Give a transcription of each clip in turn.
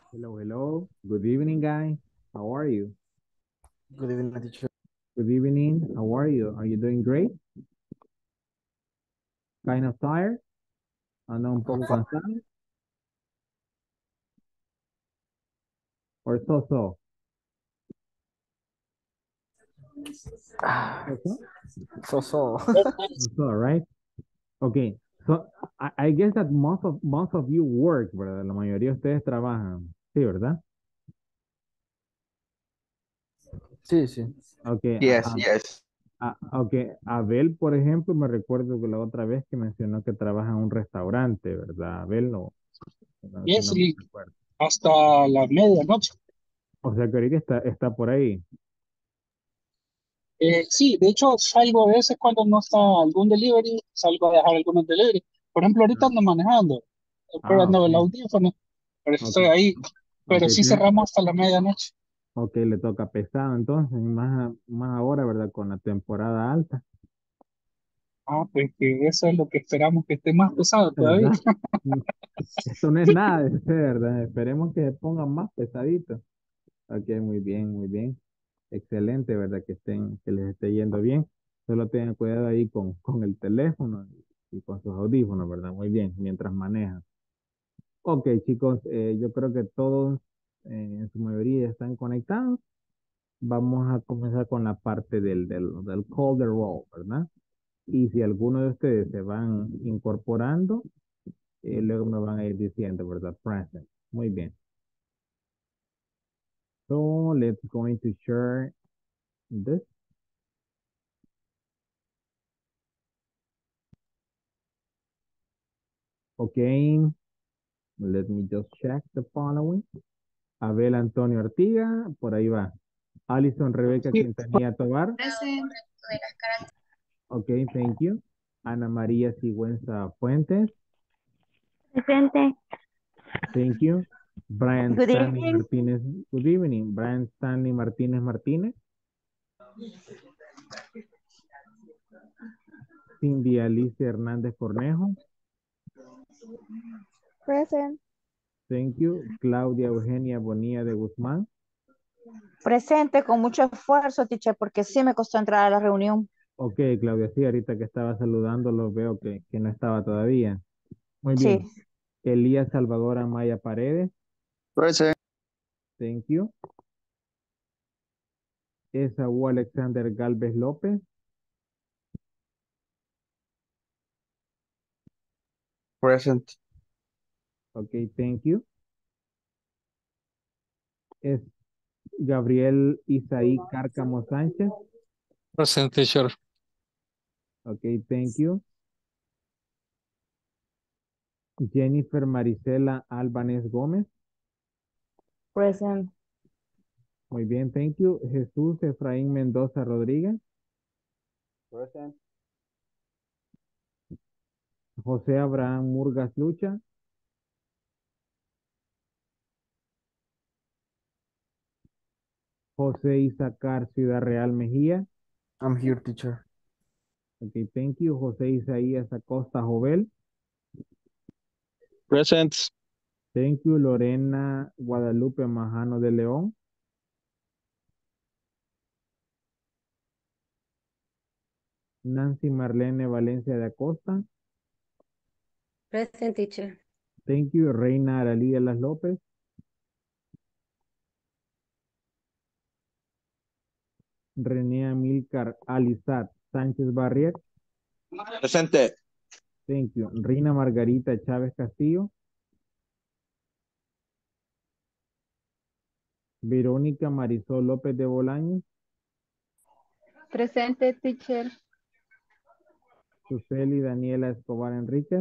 Hello, hello. Good evening, guys. How are you? Good evening, teacher. Good evening. How are you? Are you doing great? Kind of tired? ¿Anda un I'm poco fine. cansado? Or so-so? Ah, So-so? so. So-so, right? Okay. So, I guess that most of you work, ¿verdad? La mayoría de ustedes trabajan. Sí, ¿verdad? Sí, sí. Okay. Yes, yes. Okay. Abel, por ejemplo, me recuerdo que la otra vez que mencionó que trabaja en un restaurante, ¿verdad? Abel, no, no, si Yes, no me recuerdo. hasta la medianoche. O sea que ahorita está por ahí. Sí, de hecho salgo a veces cuando no está algún delivery, salgo a dejar algunos delivery. Por ejemplo, ahorita ando manejando, pero ando el Ok. audífono, por eso Ok. estoy ahí. Ok, Pero sí cerramos hasta la medianoche. ok, le toca pesado entonces, más ahora, ¿verdad? Con la temporada alta, Ah, pues que eso es lo que esperamos, que esté más pesado todavía. ¿verdad? Mm, Esto no es nada de ser, ¿verdad? Esperemos que se pongan más pesaditos. Ok, muy bien, muy bien. Excelente, ¿verdad? Que les esté yendo bien. Solo tengan cuidado ahí con el teléfono y con sus audífonos, ¿verdad? Muy bien, mientras manejan. Ok, chicos, yo creo que todos en su mayoría están conectados. Vamos a comenzar con la parte del call the roll, ¿verdad? Y si alguno de ustedes se van incorporando, luego me van a ir diciendo, ¿verdad? Present. Muy bien. So let's going to share this. Okay. Let me just check the following. Abel Antonio Ortiga, por ahí va. Alison Rebeca Sí, Quintanilla Tobar. Okay, thank you. Ana María Sigüenza Fuentes. Presente. Thank you. Brian Good Stanley evening. Martínez. Good evening. Brian Stanley Martínez Martínez. Cindy Alicia Hernández Cornejo. Present. Thank you. Claudia Eugenia Bonilla de Guzmán. Presente con mucho esfuerzo, teacher, porque sí me costó entrar a la reunión. Ok, Claudia, sí, ahorita que estaba saludando, lo veo que no estaba todavía. Muy Sí. bien. Elías Salvador Amaya Paredes. Present. Thank you. Esaú Alexander Galvez López. Present. Ok, thank you. Es Gabriel Isaí Cárcamo Sánchez. Present, teacher. Ok, thank you. Jennifer Marisela Albanés Gómez. Present. Muy bien, thank you. Jesús Efraín Mendoza Rodríguez. Present. José Abraham Murgas Lucha. José Isacar Ciudad Real Mejía. I'm here, teacher. Ok, thank you. José Isaías Acosta Jovel. Present. Thank you. Lorena Guadalupe Majano de León. Nancy Marlene Valencia de Acosta. Present teacher. Thank you. Reina Aralía Las López. René Amílcar Alizat Sánchez Barrier. Presente. Thank you. Reina Margarita Chávez Castillo. Verónica Marisol López de Bolaños. Presente, teacher. Suseli Daniela Escobar Enríquez.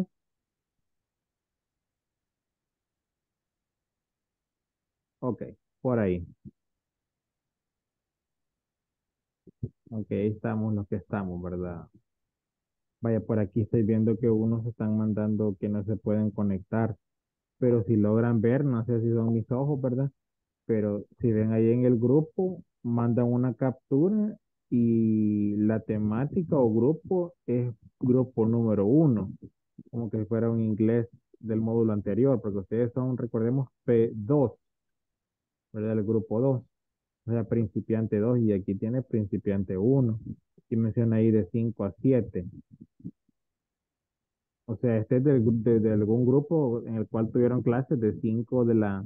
Ok, por ahí. Ok, ahí estamos los que estamos, ¿verdad? Vaya, por aquí estoy viendo que unos están mandando que no se pueden conectar, pero si logran ver, no sé si son mis ojos, ¿verdad? Pero si ven ahí en el grupo, mandan una captura y la temática o grupo es grupo número 1, como que si fuera un inglés del módulo anterior, porque ustedes son, recordemos, P2. ¿verdad? El grupo 2, o sea, principiante 2 y aquí tiene principiante 1 y menciona ahí de 5 a 7. O sea, este es de algún grupo en el cual tuvieron clases de 5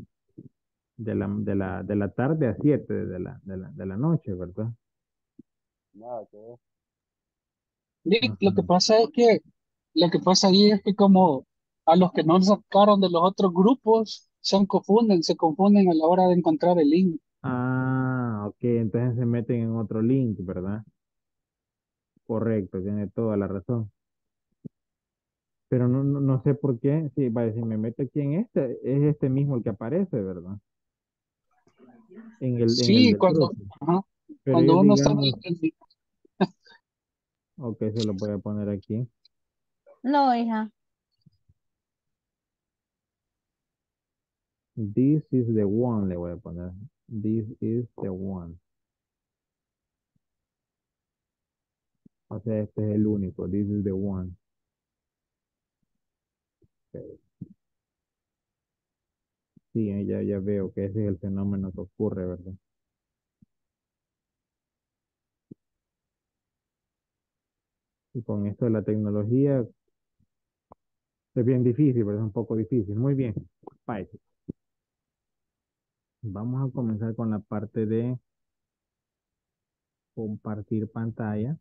de la tarde a 7 de la noche, ¿verdad? Nada que ver. Nick, lo que Ujú. pasa es que, lo que pasa ahí es que como a los que no sacaron de los otros grupos, se confunden a la hora de encontrar el link. Ah, ok, entonces se meten en otro link, ¿verdad? Correcto, tiene toda la razón. Pero no sé por qué, si, vaya, si me meto aquí en este, es este mismo el que aparece, ¿verdad? En el Sí, del grupo. ajá, Pero cuando ellos uno está en digamos, el- ok, se lo voy a poner aquí. No, hija. This is the one, le voy a poner. This is the one. O sea, este es el único. This is the one. Ok. Sí, ya veo que ese es el fenómeno que ocurre, ¿verdad? Y con esto de la tecnología es bien difícil, pero es un poco difícil. Muy bien. Bye. Vamos a comenzar con la parte de compartir pantalla.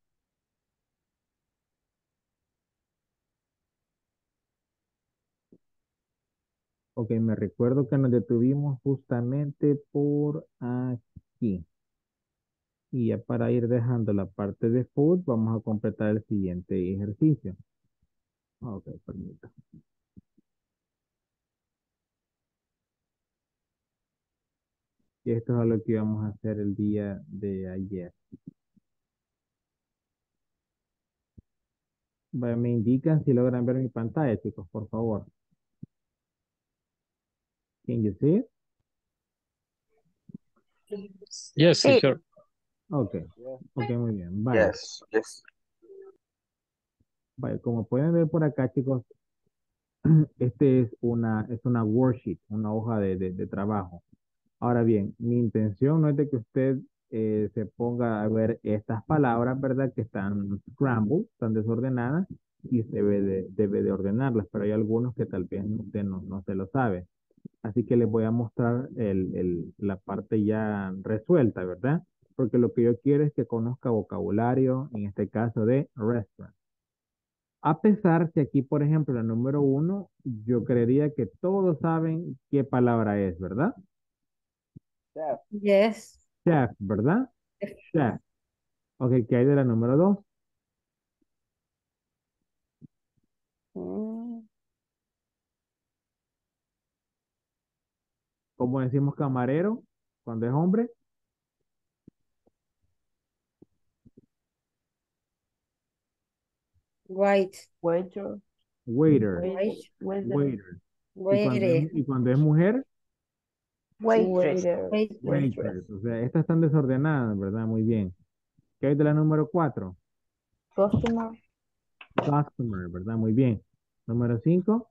Ok, me recuerdo que nos detuvimos justamente por aquí. Y ya para ir dejando la parte de food, vamos a completar el siguiente ejercicio. Ok, permítame. Y esto es lo que íbamos a hacer el día de ayer. Vaya, me indican si logran ver mi pantalla, chicos, por favor. Can you see it? Yes, Sí. teacher. Ok, Yes. ok, muy bien. Vaya, Yes. vaya, como pueden ver por acá, chicos, este es una worksheet, una hoja de trabajo. Ahora bien, mi intención no es de que usted se ponga a ver estas palabras, ¿verdad? Que están scrambled, están desordenadas y usted debe de ordenarlas, pero hay algunos que tal vez usted no se lo sabe. Así que les voy a mostrar la parte ya resuelta, ¿verdad? Porque lo que yo quiero es que conozca vocabulario, en este caso de restaurant. A pesar que aquí, por ejemplo, la número 1, yo creería que todos saben qué palabra es, ¿verdad? Chef. Yes. Chef, ¿verdad? Chef. Ok, ¿qué hay de la número 2? Mm, ¿Cómo decimos camarero cuando es hombre? White. Waiter. Waiter, White. waiter. Waiter. Y cuando es mujer, Waitress. Waitress. waitress. O sea, estas están desordenadas, ¿verdad? Muy bien. ¿Qué hay de la número 4? Customer. Customer, ¿verdad? Muy bien. Número 5,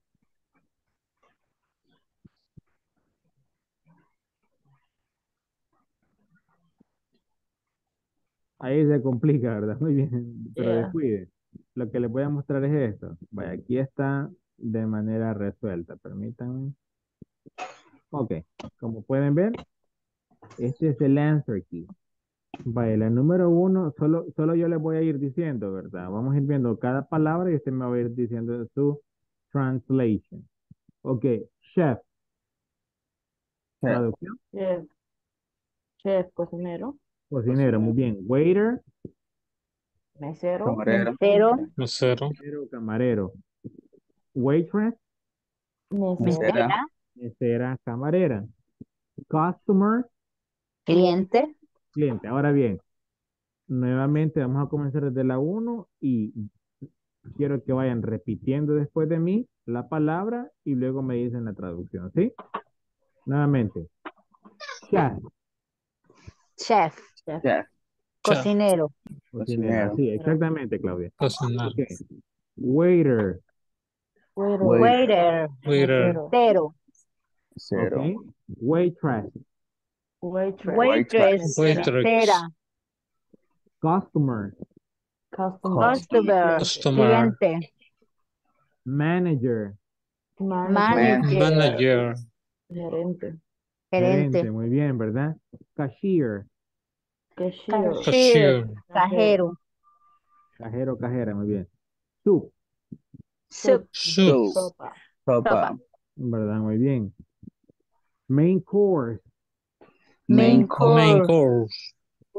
ahí se complica, ¿verdad? Muy bien, pero Yeah. descuide. Lo que les voy a mostrar es esto. Vaya, aquí está de manera resuelta. Permítanme. Ok, como pueden ver, este es el answer key. Vaya, la número 1, solo yo les voy a ir diciendo, ¿verdad? Vamos a ir viendo cada palabra y usted me va a ir diciendo su translation. Ok, chef, Chef. traducción, Chef. Chef, cocinero. cocinero, muy bien. Waiter, Mesero. Camarero. Mesero. Mesero. mesero, camarero. Waitress, Mesera. Mesera. mesera, camarera. Customer, Cliente. cliente. Ahora bien, nuevamente vamos a comenzar desde la 1 y quiero que vayan repitiendo después de mí la palabra y luego me dicen la traducción, ¿sí? Nuevamente, chef, Chef. Chef. Chef. Cocinero. cocinero. Cocinero. Así, exactamente, Claudia. Cocinar. Ok. Waiter, Waiter. Waiter. Waiter. Waiter. Mesero. Zero. Ok. Waitress, Waitress, Waitress. mesera, customer, customer, Customer. cliente, manager, manager, Manager. gerente, gerente, muy bien, ¿verdad? Cashier, cashier, Cashier. cajero, cajero, cajera, muy bien. Soup, soup, Soup. Sopa. sopa, ¿verdad? Muy bien. Main course, main Main course, course.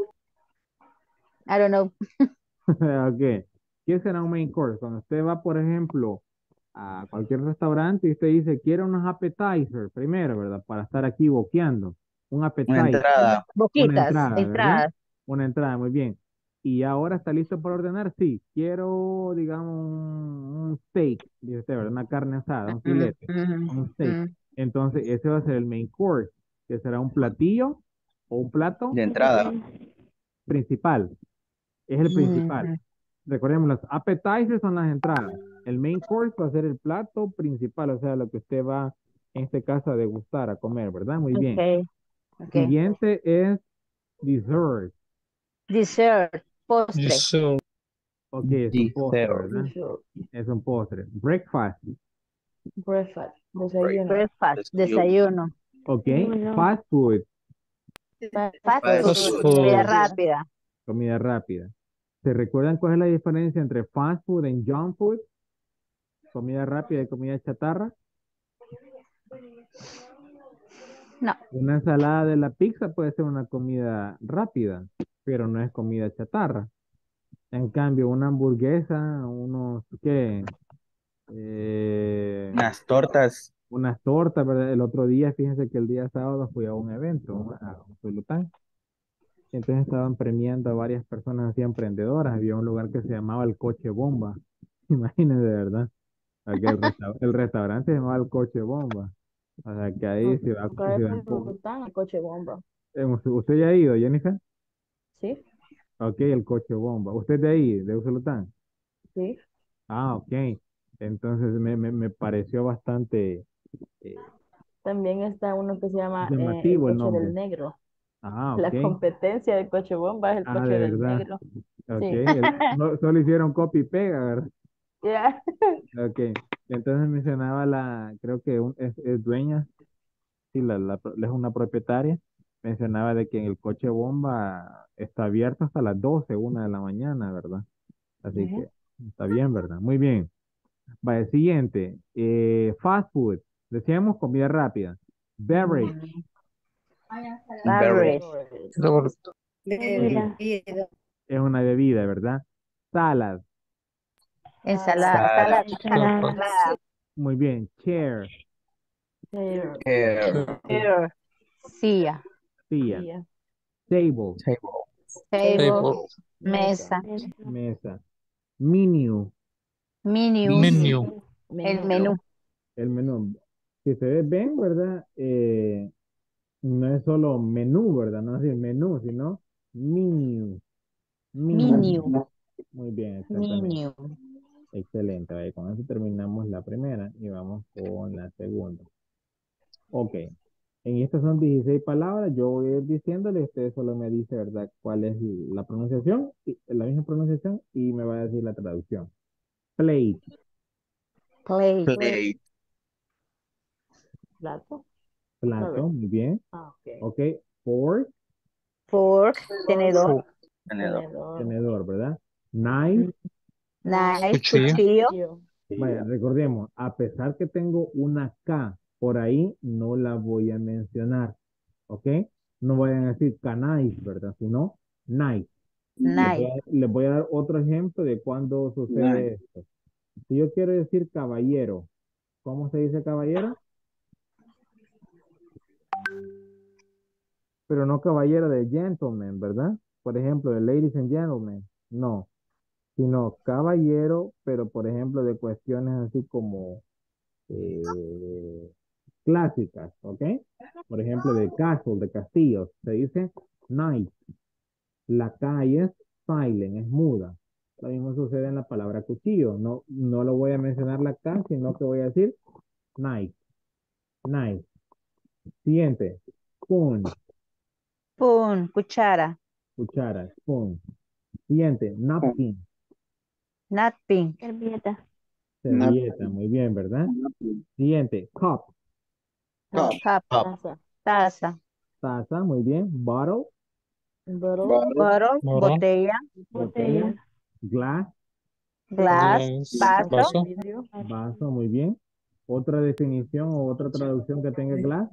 I don't know, ok. ¿Qué será un main course? Cuando usted va, por ejemplo, a cualquier restaurante y usted dice, quiero unos appetizers primero, ¿verdad? Para estar aquí boqueando. Un Una appetizer, entrada. una boquitas, entrada, ¿verdad? entradas, Una entrada, muy bien. Y ahora está listo para ordenar, sí. Quiero, digamos, un steak, dice usted, ¿verdad? Una carne asada, un mm, filete, mm, un steak. mm, Entonces, ese va a ser el main course, que será un platillo o un plato De entrada. principal. Es el principal. mm, Recordemos, los appetizers son las entradas. El main course va a ser el plato principal, o sea, lo que usted va, en este caso, a degustar, a comer, ¿verdad? Muy bien. okay, okay, Siguiente es dessert. dessert, postre, Dessert. Ok, es un postre, Dessert. ¿verdad? Es un postre. Breakfast. Breakfast. breakfast, desayuno, Ok. Fast food. fast Fast Fast food, food. comida food. rápida, Comida rápida. ¿Se recuerdan cuál es la diferencia entre fast food y junk food? Comida rápida y comida chatarra. no, Una ensalada de la pizza puede ser una comida rápida, pero no es comida chatarra. En cambio, una hamburguesa, unos, ¿qué? Unas tortas. Unas tortas, ¿verdad? El otro día, fíjense que el día sábado fui a un evento, a Usulután. Entonces estaban premiando a varias personas así emprendedoras. Había un lugar que se llamaba el Coche Bomba. Imagínense, de verdad. El restaurante se llamaba el Coche Bomba. O sea, que ahí se va ¿Usted ya ha ido, Jennifer? Ok, el Coche Bomba. ¿Usted de ahí, de Usulután? Ah, ok. Entonces me pareció bastante eh, llamativo el nombre. Ah, ok. Ah, de verdad. Ok. No, solo hicieron copy y pega, ¿verdad? Ok. Entonces mencionaba creo que es dueña, sí, es una propietaria. Mencionaba de que en el coche bomba está abierto hasta las 12, 1 de la mañana, ¿verdad? Así que está bien, ¿verdad? Muy bien. Vale, siguiente. Fast food. Decíamos comida rápida. Beverage. mm, Beverage. beverage, Correcto. bebida, Es una bebida, ¿verdad? Salad. ensalada, Salad. ensalada, Muy bien. Chair. Chair. chair, silla, Silla. Table. Table. table, Table. mesa, Mesa. Menu. menu, Menu. el menú, El menú. Si ustedes ven, ¿verdad? No es solo menú, ¿verdad? No es decir menú, sino menu. menu, Menu. Muy bien, exactamente. menu. Excelente. Vale, con eso terminamos la primera y vamos con la segunda. Ok. En estas son 16 palabras. Yo voy a ir diciéndole, usted solo me dice, ¿verdad? ¿Cuál es la pronunciación? La misma pronunciación y me va a decir la traducción. Plate, Plate, Plate. plato, muy bien. Ok. Fork, fork, tenedor, Fork. Tenedor. tenedor, ¿verdad? Knife. knife, Cuchillo. cuchillo, Vaya, recordemos, a pesar que tengo una K por ahí, no la voy a mencionar, ¿ok? No vayan a decir canais, ¿verdad? Sino knife. knife, Les voy a dar otro ejemplo de cuando sucede esto. Si yo quiero decir caballero, ¿cómo se dice caballero? Pero no caballero de gentleman, ¿verdad? Por ejemplo, de ladies and gentlemen. No, sino caballero, pero por ejemplo de cuestiones así como eh, clásicas, ¿ok? Por ejemplo, de castle, de castillos, se dice knight. La K ahí es silent, es muda. Lo mismo sucede en la palabra cuchillo. No, no lo voy a mencionar la K, sino que voy a decir knife, knife. Siguiente. Spoon, Spoon, cuchara. cuchara, spoon. Siguiente. Napkin, Napkin. Servilleta. servilleta. Muy bien, ¿verdad? Siguiente. Cup, Cup. Cup. Taza. Taza. taza. Muy bien. Bottle, Bottle. Bottle, Bottle. botella. botella. Glass, Glass, vaso. Vaso. Vidrio. vaso. Muy bien. Otra definición o otra traducción que tenga glass.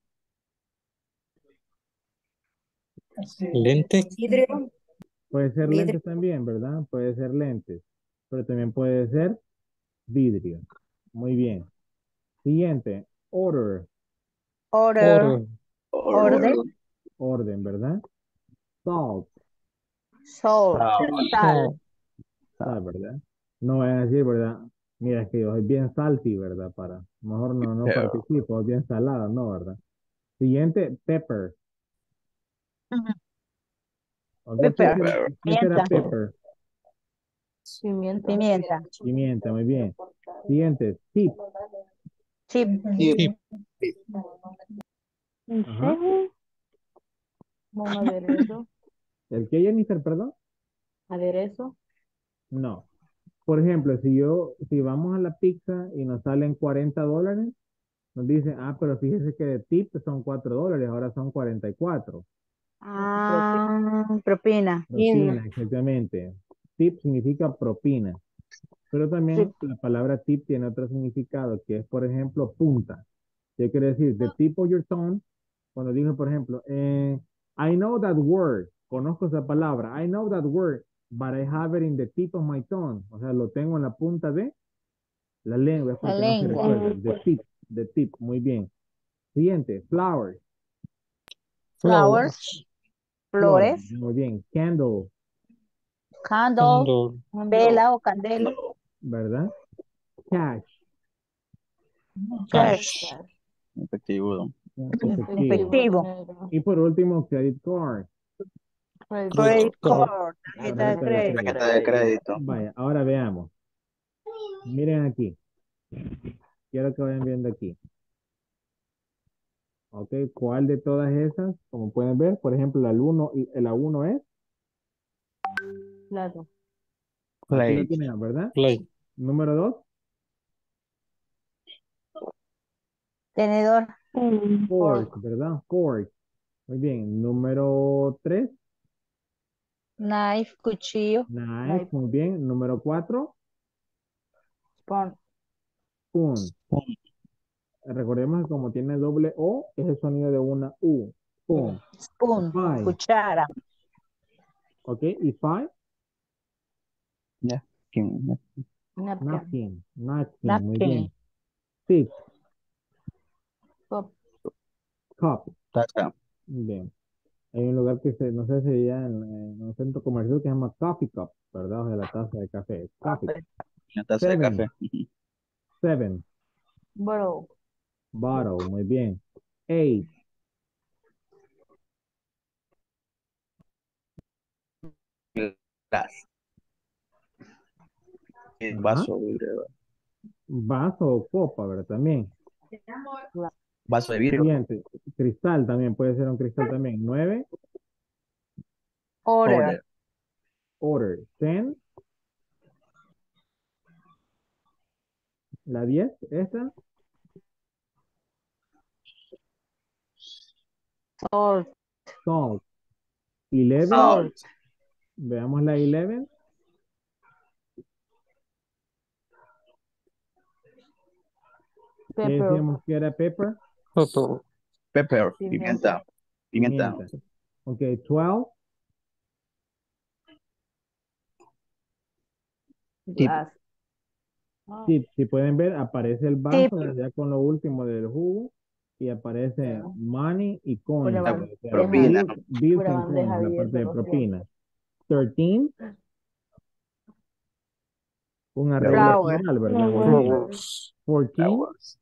Lente. Vidrio. Puede ser Vidrio. lentes también, ¿verdad? Puede ser lentes. Pero también puede ser vidrio. Muy bien. Siguiente. Order, Order. Oro. Orden. orden, ¿verdad? Salt, Salt. Sal. Oh, ¿verdad? No vayan a decir, ¿verdad? Mira, es que yo soy bien salty, ¿verdad? Mejor no participo, es bien salada, ¿no? ¿Verdad? Siguiente, pepper. Ujú. ¿Ok? Pepper. ¿Qué será Pimienta. pepper? Pimienta. Pimienta. Pimienta, muy bien. Siguiente, tip. Chip. tip. Ajá. Un aderezo. ¿El qué, Jennifer, perdón? Aderezo. No. Por ejemplo, si vamos a la pizza y nos salen $40, nos dicen, pero fíjese que de tip son $4, ahora son 44. Propina. Propina, exactamente. Tip significa propina, pero también la palabra tip tiene otro significado, que es, por ejemplo, punta. ¿Qué quiere decir? The tip of your tongue, cuando digo, por ejemplo, I know that word, conozco esa palabra, I know that word, but I have it in the tip of my tongue. O sea, lo tengo en la punta de la lengua, es La porque no se lengua. recuerda. The tip, muy bien. Siguiente, flowers, Flowers. flores, Flores. muy bien. Candle, Candle. Candle. Vela o candela. ¿verdad? Cash, Cash. Cash. Efectivo. efectivo. Efectivo. Y por último, credit card, Credit Card. card. Tarjeta de tarjeta de crédito. crédito. Tarjeta de crédito. Vaya, ahora veamos. Miren aquí. Quiero que vayan viendo aquí. ¿Ok? ¿Cuál de todas esas? Como pueden ver, por ejemplo, la 1 es, Plato. aquí lo Plate. tienen, ¿verdad? Play. Número 2, Tenedor. fork, ¿verdad? Fork. Muy bien. Número 3, Knife. Cuchillo. knife. Muy bien. Número 4, Spoon. spoon. Recordemos que como tiene doble O, es el sonido de una U. Spoon. Spoon. Five. Cuchara. ¿Ok? Y five, Ya. ¿Quién? Napkin. napkin. Napkin. Muy Napkin. bien. Six, Cup. cup. Taza. Muy bien. Hay un lugar no sé si ya en un centro comercial que se llama Coffee Cup, ¿verdad? O sea, la taza de café. Coffee. Una taza de Seven, café. seven. Bottle. Bottle. Muy bien. Eight, Glass. ajá. Vaso, vidrio. Vaso o copa, ¿verdad? También. Vaso de vidrio. Siguiente. Cristal también, puede ser un cristal también. Nueve, Order. Order. order. Ten, la 10, esta. Salt. Salt. 11, Salt. veamos la 11. ¿Qué Pepper. decíamos que era pepper? Pepper. Pepper. Pimienta. Pimienta. Pimienta. Ok, 12, Tip. Glass. sí, si pueden ver, aparece el Tip. vaso ya con lo último del jugo y aparece money y coins. Una O sea, Propina. bills Una and coins, bandeja la de parte de 200. propina. 13, un arreglo Flower. floral, ¿verdad? Muy bien. Flowers. 14, Flowers.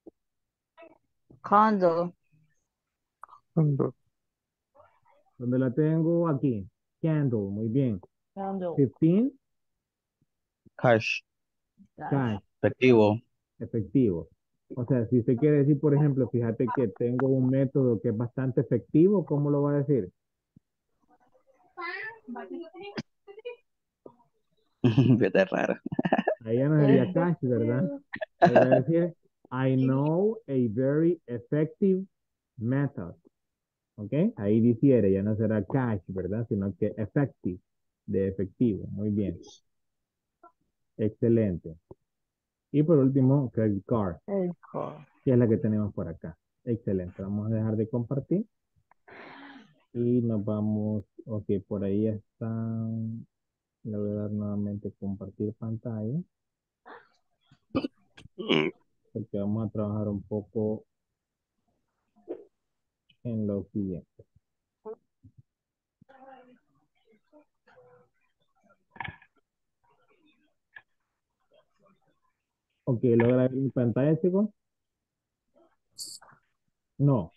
Candle. Candle. donde la tengo aquí. Candle, muy bien. Candle. 15, Cash. cash, Efectivo. efectivo. O sea, si usted quiere decir, por ejemplo, fíjate que tengo un método que es bastante efectivo, ¿cómo lo va a decir? Vete raro. Ahí ya no sería catch, ¿verdad? Ahí va a decir, I know a very effective method. ¿Ok? Ahí difiere, ya no será catch, ¿verdad? Sino que effective, de efectivo. Muy bien. Excelente. Y por último, credit card, que es la que tenemos por acá. Excelente. Vamos a dejar de compartir. Y nos vamos, ok, por ahí están. Le voy a dar nuevamente compartir pantalla. Porque vamos a trabajar un poco en lo siguiente. Ok, ¿logra ver mi pantalla, chicos? No.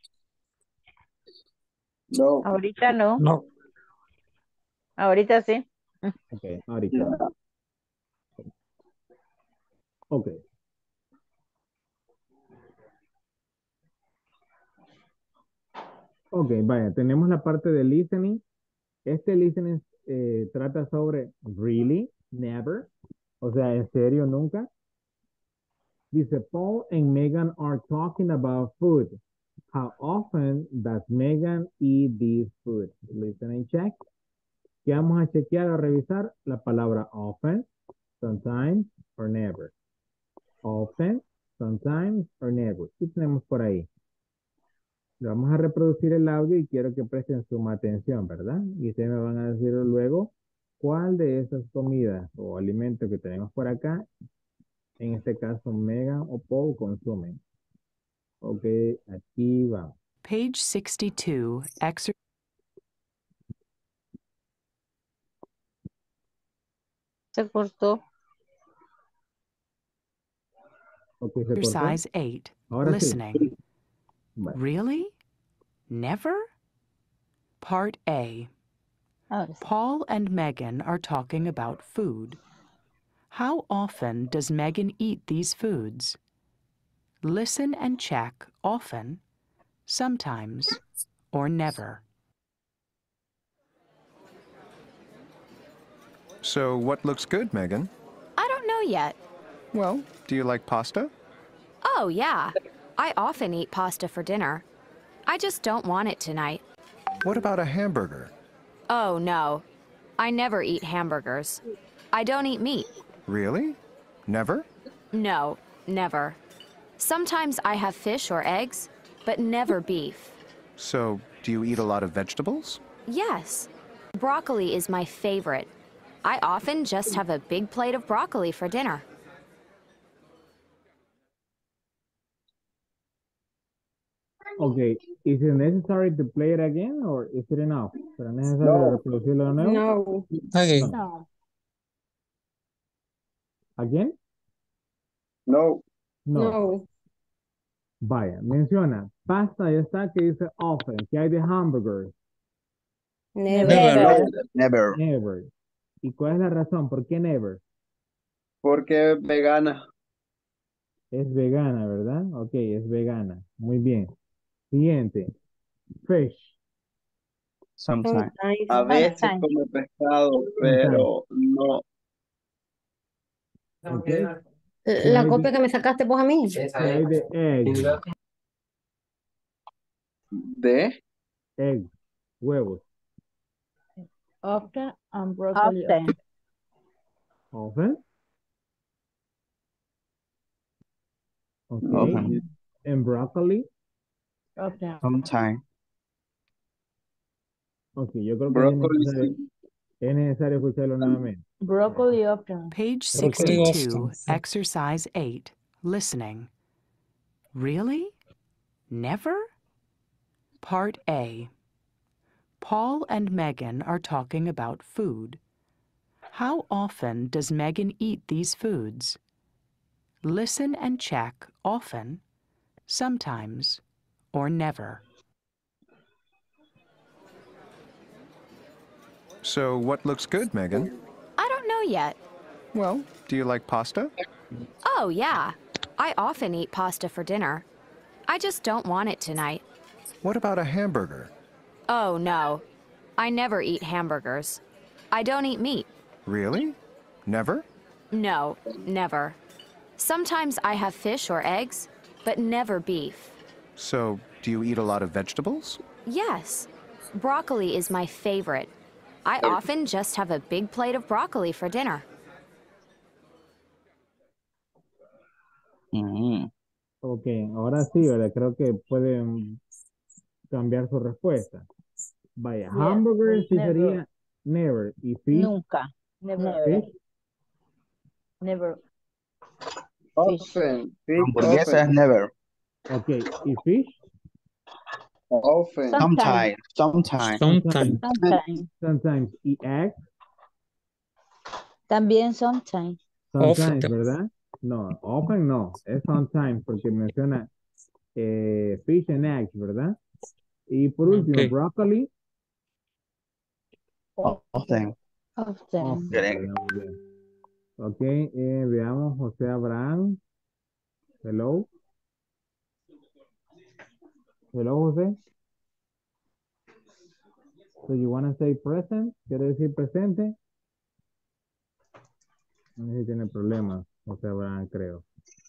No. Ahorita no, No. ahorita sí. Ok, ahorita. Ok. Ok, vaya, tenemos la parte de listening. Este listening trata sobre really, never, o sea, en serio, nunca. Dice, Paul and Megan are talking about food. How often does Megan eat this food? Listening check. ¿Qué vamos a chequear o revisar? La palabra often, sometimes, or never. Often, sometimes, or never. ¿Qué tenemos por ahí? Vamos a reproducir el audio y quiero que presten suma atención, ¿verdad? Y ustedes me van a decir luego cuál de esas comidas o alimentos que tenemos por acá, en este caso Megan o Paul, consumen. Ok, aquí va. Page 62, exercise Se cortó. Ok, se cortó. 8. Ahora sí. Listening. Vale. Really? Never? Part A. Ahora sí. Paul and Megan are talking about food. How often does Megan eat these foods? Listen and check often, sometimes, or never. So what looks good, Megan? I don't know yet. Well, do you like pasta? Oh, yeah. I often eat pasta for dinner. I just don't want it tonight. What about a hamburger? Oh, no. I never eat hamburgers. I don't eat meat. Really? Never? No, never. Sometimes I have fish or eggs, but never beef. So, do you eat a lot of vegetables? Yes. Broccoli is my favorite. I often just have a big plate of broccoli for dinner. Ok, is it necessary to play it again or is it enough? ¿Será necesario reproducirlo de nuevo? No. Okay. No. ¿Again? No. No. No. Vaya, menciona pasta, ya está, que dice often, que hay de hamburgers, Never. Never. never. ¿Y cuál es la razón? ¿Por qué never? Porque es vegana. Es vegana, ¿verdad? Ok, es vegana. Muy bien. Siguiente. Fish. Sometimes. Sometimes. A veces Sometimes. come pescado, pero no. Ok. La copia que me sacaste vos a mí. ¿Qué hay de egg? ¿De? Egg. Huevos. Often and broccoli. Often. Often. Ok. Often. En broccoli. Often. Sometimes. Ok, yo creo que Brócoli. es necesario escucharlo nuevamente. Broccoli often. Page Broccoli 62, often. exercise 8, listening. Really? Never? Part A. Paul and Megan are talking about food. How often does Megan eat these foods? Listen and check often, sometimes, or never. So what looks good, Megan? I don't know yet. Well, do you like pasta? Oh, yeah. I often eat pasta for dinner. I just don't want it tonight. What about a hamburger? Oh, no. I never eat hamburgers. I don't eat meat. Really? Never? No, never. Sometimes I have fish or eggs, but never beef. So, do you eat a lot of vegetables? Yes. Broccoli is my favorite. I often just have a big plate of broccoli for dinner. Ok, ahora sí, ¿verdad? Creo que pueden cambiar su respuesta. Vaya, Yes, hamburger sí never. sería never. Y fish, Nunca. Never. fish, Never. Often, fish Hamburguesa es often, never. ok. Y fish, often, Sometimes. Sometimes. sometimes. Sometimes. Sometimes. Y egg, También sometimes. sometimes, ¿verdad? No, often no, es sometimes porque menciona fish and eggs, ¿verdad? Y por último, broccoli, Often. Often. often, ¿verdad? Muy bien. Ok, veamos, José Abraham. Hello. Hello, José. So you want to say present? ¿Quiere decir presente? No sé si tiene problemas, José Abraham, creo.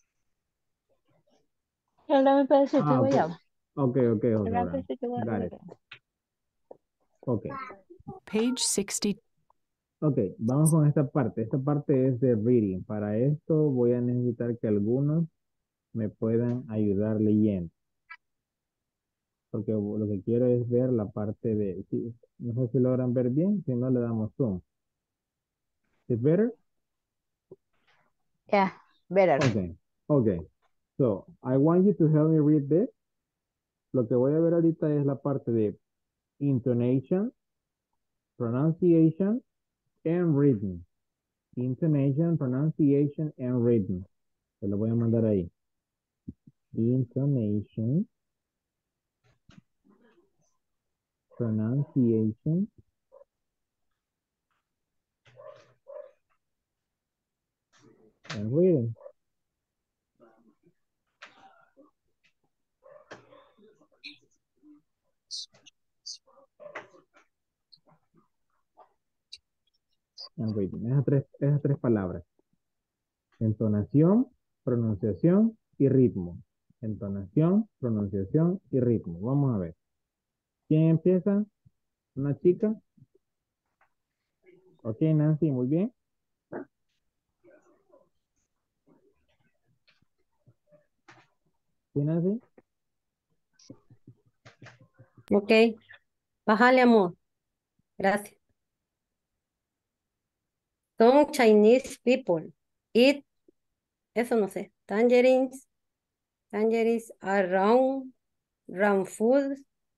Ahora me parece que Ah, voy ok. a. Ok, José Ahora me Abraham. parece que voy a Got it. arreglar. Ok. Page 60. Ok, vamos con esta parte. Esta parte es de reading. Para esto voy a necesitar que algunos me puedan ayudar leyendo. Porque lo que quiero es ver la parte de... no sé si logran ver bien, si no le damos zoom. Is it better? Yeah, better. Okay, okay. So, I want you to help me read this. Lo que voy a ver ahorita es la parte de intonation, pronunciation, and rhythm. Intonation, pronunciation, and rhythm. Se lo voy a mandar ahí. Intonation, pronunciation, and rhythm. And rhythm. Esas tres palabras. Entonación, pronunciación y ritmo. Entonación, pronunciación y ritmo. Vamos a ver. ¿Quién empieza? ¿Una chica? Ok, Nancy, muy bien. ¿Sí, Nancy? Ok. Bájale, amor. Gracias. Some Chinese people eat, eso no sé, tangerines. Tangerines are round food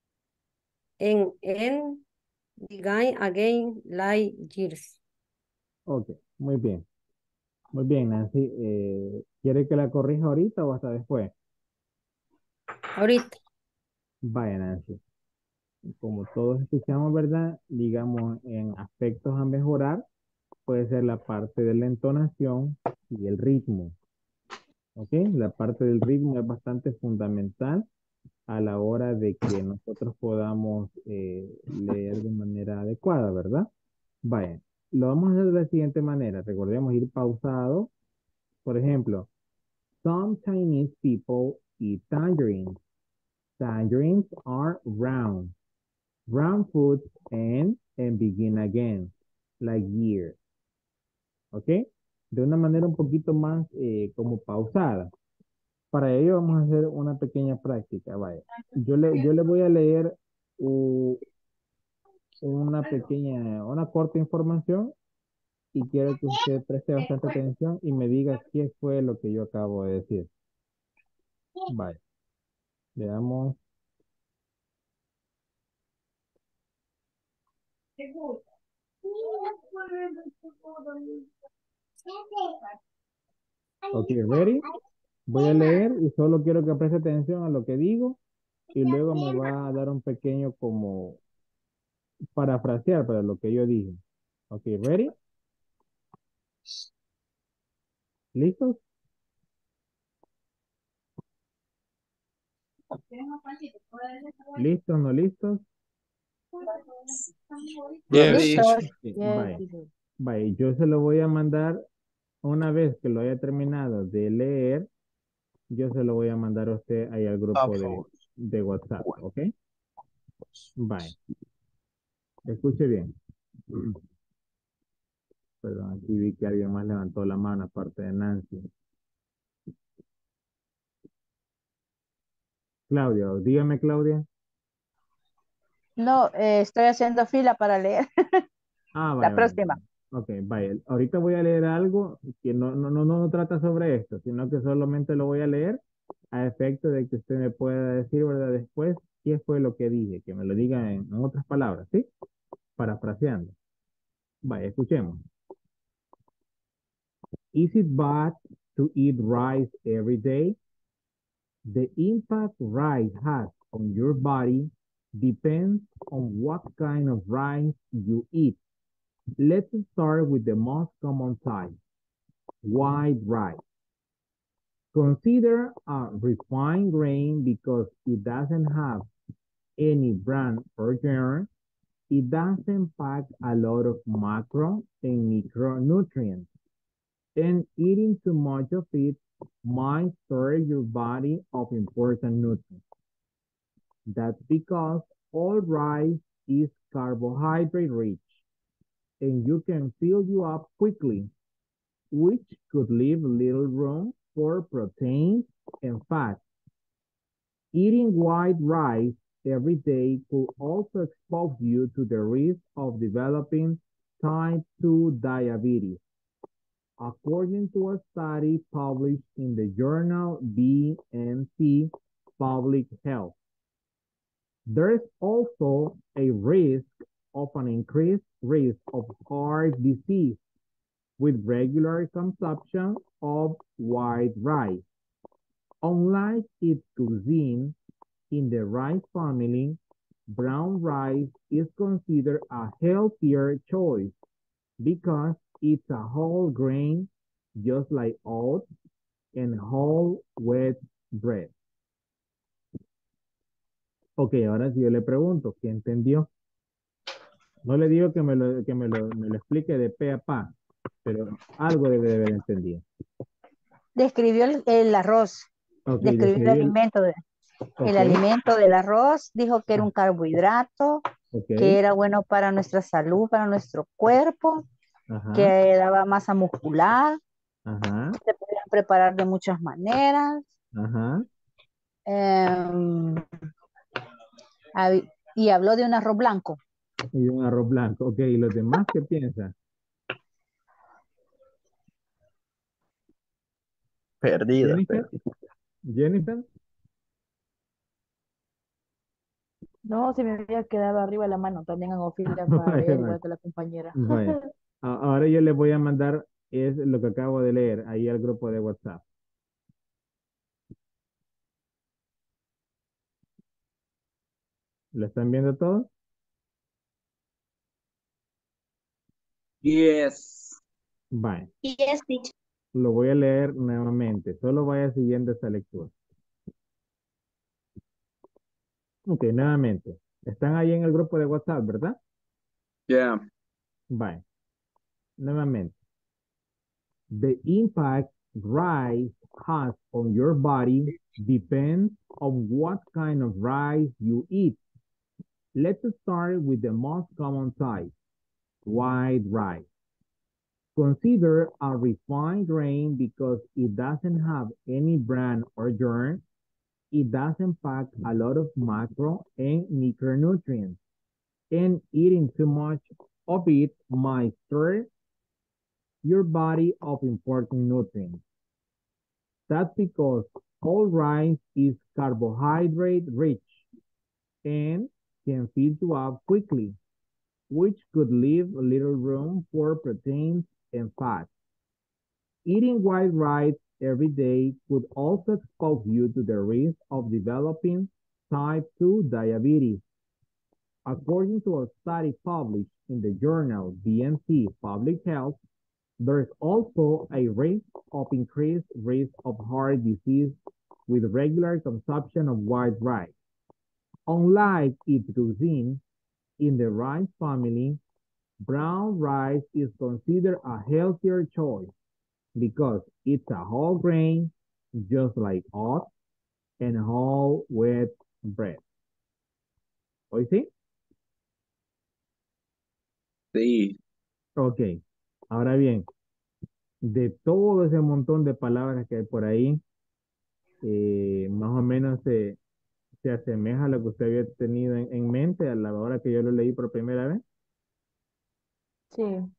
and began again like years. Ok, muy bien. Muy bien, Nancy. ¿Quiere que la corrija ahorita o hasta después? Ahorita. Vaya, Nancy. Como todos escuchamos, ¿verdad? Digamos, en aspectos a mejorar, puede ser la parte de la entonación y el ritmo. ¿Ok? La parte del ritmo es bastante fundamental a la hora de que nosotros podamos leer de manera adecuada, ¿verdad? Vaya, lo vamos a hacer de la siguiente manera. Recordemos ir pausado. Por ejemplo, some Chinese people eat tangerines. Tangerines are round. Round food and begin again. Like year. ¿Ok? De una manera un poquito más como pausada. Para ello vamos a hacer una pequeña práctica. Vaya. Yo le voy a leer una corta información y quiero que usted preste bastante atención y me diga qué fue lo que yo acabo de decir. Vaya. Veamos. Ok, ready? Voy a leer y solo quiero que preste atención a lo que digo y luego me va a dar un pequeño como parafrasear para lo que yo dije. Ok, ready? ¿Listos? ¿Listos, no listos? Yes. Listos. Sí, Yes, vaya. teacher. Vaya, yo se lo voy a mandar una vez que lo haya terminado de leer, yo se lo voy a mandar a usted ahí al grupo de WhatsApp, ¿ok? Bye. Escuche bien. Perdón, aquí vi que alguien más levantó la mano aparte de Nancy. Claudia, dígame Claudia. No, estoy haciendo fila para leer Ah, la vaya, vaya. próxima. Ok, vaya. Ahorita voy a leer algo que no trata sobre esto, sino que solamente lo voy a leer a efecto de que usted me pueda decir, ¿verdad? Después, qué fue lo que dije, que me lo diga en otras palabras, ¿sí? Parafraseando. Vaya, escuchemos. Is it bad to eat rice every day? The impact rice has on your body depends on what kind of rice you eat. Let's start with the most common type, white rice. Consider a refined grain because it doesn't have any bran or germ. It doesn't pack a lot of macro and micronutrients. And eating too much of it might starve your body of important nutrients. That's because all rice is carbohydrate rich and you can fill you up quickly, which could leave little room for protein and fat. Eating white rice every day could also expose you to the risk of developing type 2 diabetes, according to a study published in the journal BMC Public Health. There is also a risk of an increased risk of heart disease with regular consumption of white rice. Unlike its cousin in the rice family, brown rice is considered a healthier choice because it's a whole grain just like oats and whole wheat bread. Ok, ahora sí yo le pregunto, ¿qué entendió? No le digo que me lo explique de pe a pa, pero algo debe de haber entendido. Describió el arroz, Ok, describió el describió alimento, el ok, alimento del arroz, dijo que era un carbohidrato, ok, que era bueno para nuestra salud, para nuestro cuerpo, ajá, que daba masa muscular, ajá, se podía preparar de muchas maneras. ajá. em, y habló de un arroz blanco. Y un arroz blanco. Ok, ¿y los demás qué piensan? Perdida, ¿Jennifer? perdida. ¿Jennifer? No, se me había quedado arriba la mano. También hago fila para Vaya, leer, vaya, igual que la compañera. vaya. Ahora yo les voy a mandar es lo que acabo de leer ahí al grupo de WhatsApp. ¿Lo están viendo todos? Yes. Vaya. Yes, teacher. Lo voy a leer nuevamente. Solo vaya siguiendo esta lectura. Ok, nuevamente. Están ahí en el grupo de WhatsApp, ¿verdad? Yeah. Bye. Nuevamente. The impact rice has on your body depends on what kind of rice you eat. Let's start with the most common type, white rice. Consider a refined grain because it doesn't have any bran or germ. It doesn't pack a lot of macro and micronutrients. And eating too much of it might starve your body of important nutrients. That's because all rice is carbohydrate rich and can fill you up quickly, which could leave little room for proteins and fat. Eating white rice every day could also expose you to the risk of developing type 2 diabetes. According to a study published in the journal BMC Public Health, there is also a risk of increased risk of heart disease with regular consumption of white rice. Unlike its cuisine, in the rice family, brown rice is considered a healthier choice because it's a whole grain, just like oats and whole wheat bread. ¿Hoy sí? Sí. Ok. Ahora bien, de todo ese montón de palabras que hay por ahí, más o menos se asemeja a lo que usted había tenido en mente a la hora que yo lo leí por primera vez. Sí.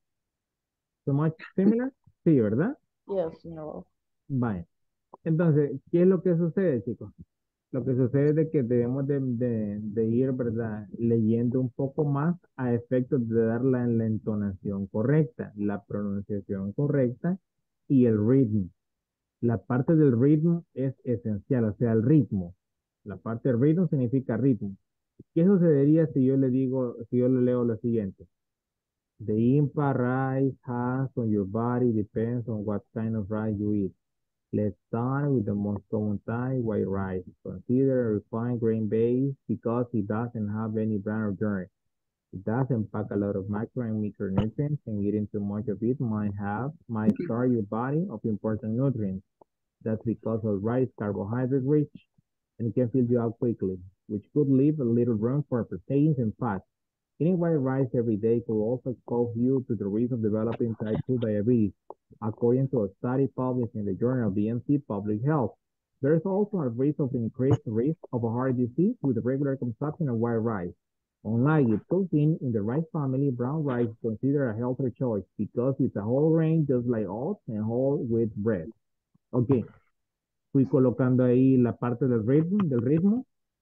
So much similar? Sí, ¿verdad? Yes, no. Vale. Entonces, ¿qué es lo que sucede, chicos? Lo que sucede es de que debemos de ir, ¿verdad? Leyendo un poco más a efectos de dar la entonación correcta, la pronunciación correcta y el ritmo. La parte del ritmo es esencial, o sea, el ritmo. La parte del ritmo significa ritmo. ¿Qué sucedería si yo le digo, si yo le leo lo siguiente? The impact rice has on your body depends on what kind of rice you eat. Let's start with the most common type, white rice. Consider a refined grain base because it doesn't have any bran or germ. It doesn't pack a lot of macro and micronutrients, and eating too much of it might starve your body of important nutrients. That's because of rice carbohydrate rich and can fill you up quickly, which could leave a little room for proteins and fats. Eating white rice every day could also expose you to the risk of developing type 2 diabetes, according to a study published in the journal BMC Public Health. There is also a risk of increased risk of heart disease with regular consumption of white rice. Unlike its cousin in the rice family, brown rice is considered a healthier choice because it's a whole grain just like oats and whole wheat bread. Ok, fui colocando ahí la parte del ritmo.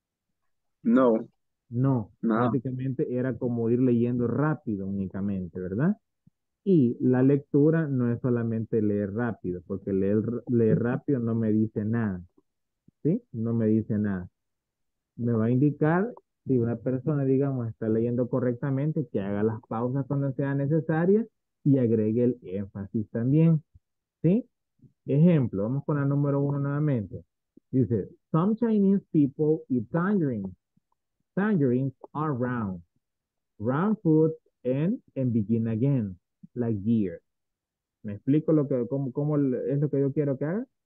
No, No, no. prácticamente era como ir leyendo rápido únicamente, ¿verdad? Y la lectura no es solamente leer rápido, porque leer rápido no me dice nada, ¿sí? No me dice nada. Me va a indicar si una persona, digamos, está leyendo correctamente, que haga las pausas cuando sea necesaria y agregue el énfasis también, ¿sí? Ejemplo, vamos con la número 1 nuevamente. Dice, some Chinese people eat tangerines. Tangerines are round. Round food and begin again, like years. ¿Me explico cómo es lo que yo quiero que haga?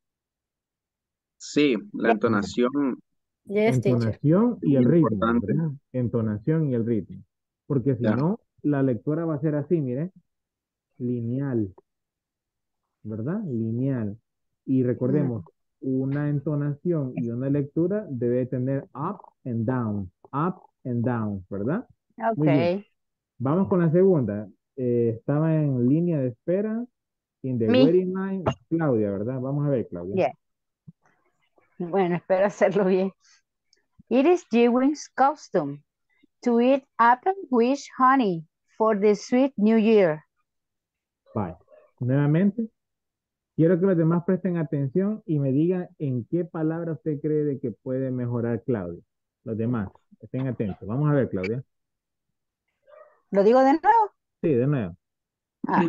Sí, la entonación Yes, teacher. Entonación y es el ritmo, importante. ¿verdad? Entonación y el ritmo. Porque si Ya. no, la lectura va a ser así, mire, lineal, ¿verdad? Lineal. Y recordemos, una entonación y una lectura debe tener up and down, ¿verdad? Muy bien. Ok. Vamos con la segunda. Estaba en línea de espera, in the Me. waiting line, Claudia, ¿verdad? Vamos a ver, Claudia. Yeah. Bueno, espero hacerlo bien. It is Jewish custom to eat apple with honey for the sweet New Year. Bye. Nuevamente, quiero que los demás presten atención y me digan en qué palabra usted cree de que puede mejorar Claudia. Los demás, estén atentos. Vamos a ver, Claudia. ¿Lo digo de nuevo? Sí, de nuevo. Ah.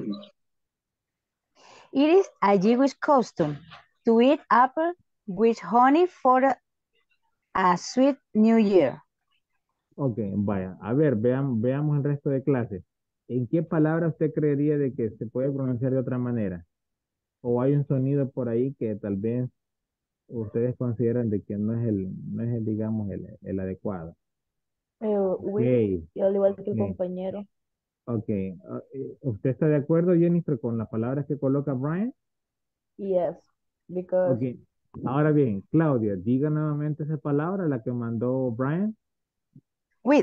It is a Jewish custom to eat apple with honey for a sweet New Year. Ok, vaya. A ver, veamos el resto de clases. ¿En qué palabra usted creería de que se puede pronunciar de otra manera? ¿O hay un sonido por ahí que tal vez ustedes consideran de que no es el, digamos, el adecuado? With, Ok, y al igual que el ok, compañero. ok. ¿Usted está de acuerdo, Jennifer, con las palabras que coloca Brian? Yes, because Ok. Ahora bien, Claudia, diga nuevamente esa palabra, la que mandó Brian. With.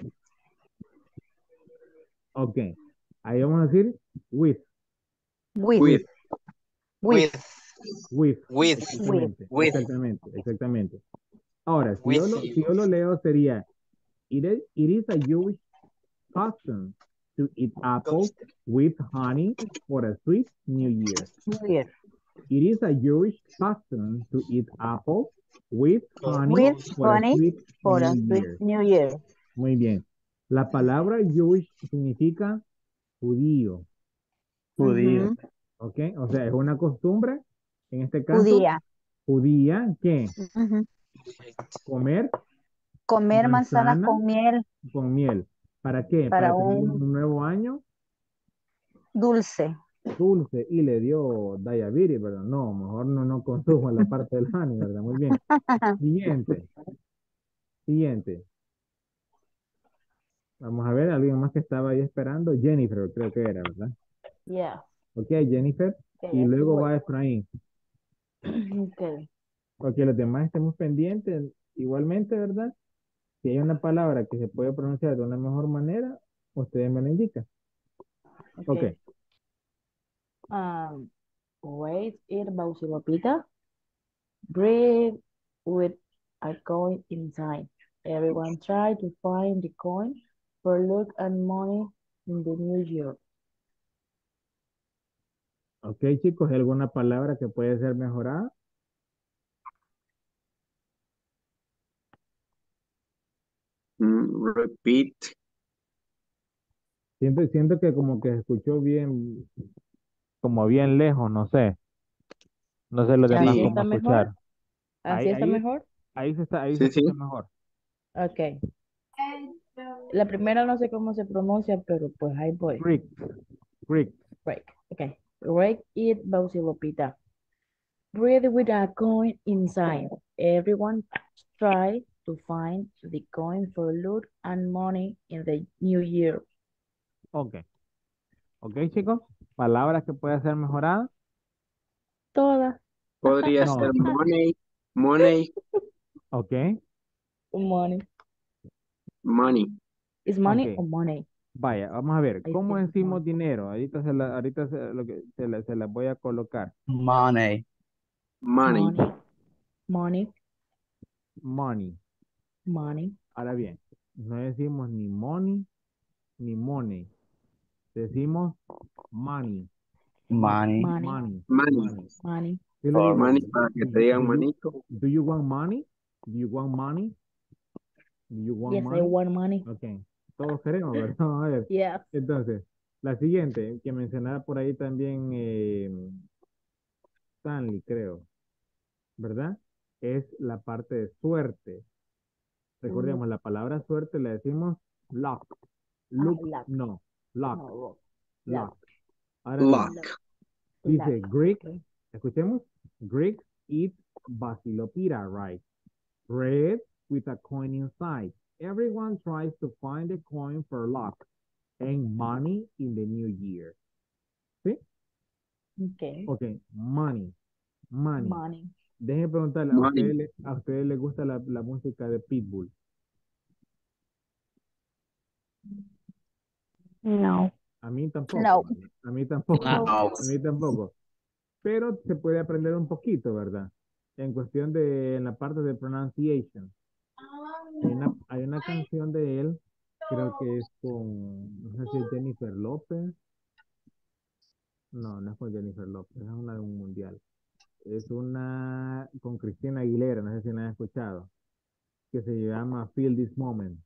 Ok. Ahí vamos a decir with. With. With. With. With. With. Exactamente. With. Exactamente. Exactamente. Ahora, si With. yo lo leo sería, it is a Jewish custom to eat apples with honey for a sweet New Year. New Year. It is a Jewish custom to eat apples with honey With for a honey sweet for a New sweet Year. New Year. Muy bien. La palabra Jewish significa judío, Judío. Ujú. ¿ok? O sea, es una costumbre, en este caso, Judía. Judía, ¿qué? Ujú. Comer Comer manzanas manzana con miel con miel. ¿Para qué? para Para tener un un nuevo año dulce. dulce y le dio diabetes, ¿verdad? No, mejor no consumo la parte del honey, ¿verdad? Muy bien. Siguiente, siguiente. Vamos a ver, alguien más que estaba ahí esperando. Jennifer, creo que era, ¿verdad? Yeah. Ok, Jennifer. Ok, Y aquí luego voy. va Efraín. Ok. Ok, los demás estemos pendientes. Igualmente, ¿verdad? Si hay una palabra que se puede pronunciar de una mejor manera, ustedes me lo indican. Ok. Ok. Wait, eat Bausilopita. Breathe with a coin inside. Everyone try to find the coin for luck and money in the new year. Ok, chicos, ¿hay alguna palabra que puede ser mejorada? Repeat. Siento que como que se escuchó bien, como bien lejos, no sé. No sé los demás ¿Así Sí, cómo está mejor? escuchar. ¿Así Ahí, está ahí, mejor? ahí se sí, sí. escucha mejor. Ok. La primera no sé cómo se pronuncia, pero pues ahí voy. Greek, Greek. Break. Okay. Break it, Bausilopita. Breathe with a coin inside. Everyone try to find the coin for loot and money in the new year. Ok. Ok, chicos. Palabras que puede ser mejorada. Todas. Podría ser No. money, money, Ok. Money. money. Is Ok. money or money? Vaya, vamos a ver. I ¿Cómo think decimos money. dinero? Se las voy a colocar. Money. Money. Money. Money. Money. Money. Ahora bien, no decimos ni money ni money. Decimos money. Money. Money. Money. Money. Money. Money. Yo le For digo, Money para que te digan manito. do you want money? Do you want money? Do you want Yes, I money? want money. Ok. Todos queremos, ¿verdad? Vamos a ver. Yes. Entonces, la siguiente, que mencionaba por ahí también Stanley, creo, ¿verdad? Es la parte de suerte. Recordemos, la palabra suerte le decimos luck. Look, Luck. no. Luck. No, luck. Luck. Luck. Ahora bien, Luck. dice Luck. Greek, Okay. escuchemos, Greeks eat basilopira, right? Bread with a coin inside. Everyone tries to find a coin for luck and money in the new year. ¿Sí? Okay. Ok, money, money. Money. Déjenme preguntarle, Money. a ustedes les gusta la música de Pitbull? No. A mí tampoco, No. ¿verdad? A mí tampoco, No. a mí tampoco. Pero se puede aprender un poquito, ¿verdad? En cuestión en la parte de pronunciation. Hay una canción de él, creo que es no sé si es Jennifer López. No, no es con Jennifer López, es una de un mundial. Es una con Cristina Aguilera, no sé si la han escuchado, que se llama Feel This Moment.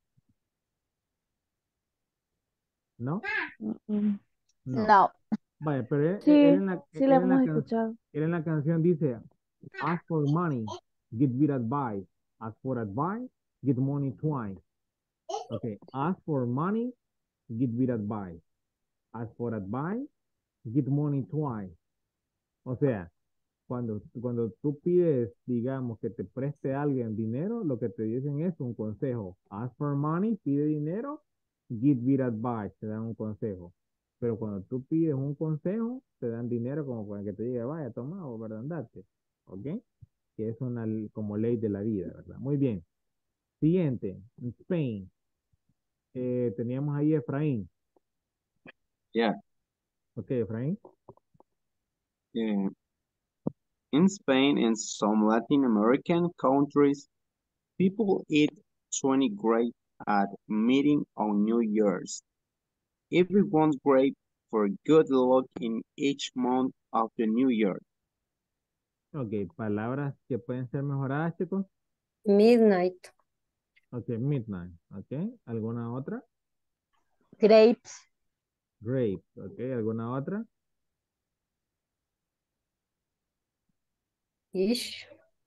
¿No? Mm. No. No. Vaya, pero Sí, sí la hemos escuchado. él en la canción dice, ask for money, get with advice. Ask for advice, get money twice. Okay, ask for money, get with advice. Ask for advice, get money twice. O sea, cuando tú pides, digamos, que te preste a alguien dinero, lo que te dicen es un consejo. Ask for money, pide dinero, give with advice, te dan un consejo. Pero cuando tú pides un consejo, te dan dinero como para que te diga, vaya, toma o verdad, andate. ¿Ok? Que es como ley de la vida, ¿verdad? Muy bien. Siguiente, Spain. Teníamos ahí Efraín. Yeah. Ok, Efraín. Yeah. In Spain and some Latin American countries, people eat 20 grapes at meeting on New Year's. Everyone's grape for good luck in each month of the new year. Ok, palabras que pueden ser mejoradas, chicos. Midnight. Ok, midnight. Ok, ¿alguna otra? Grapes. Grape. Ok, ¿alguna otra? Ish.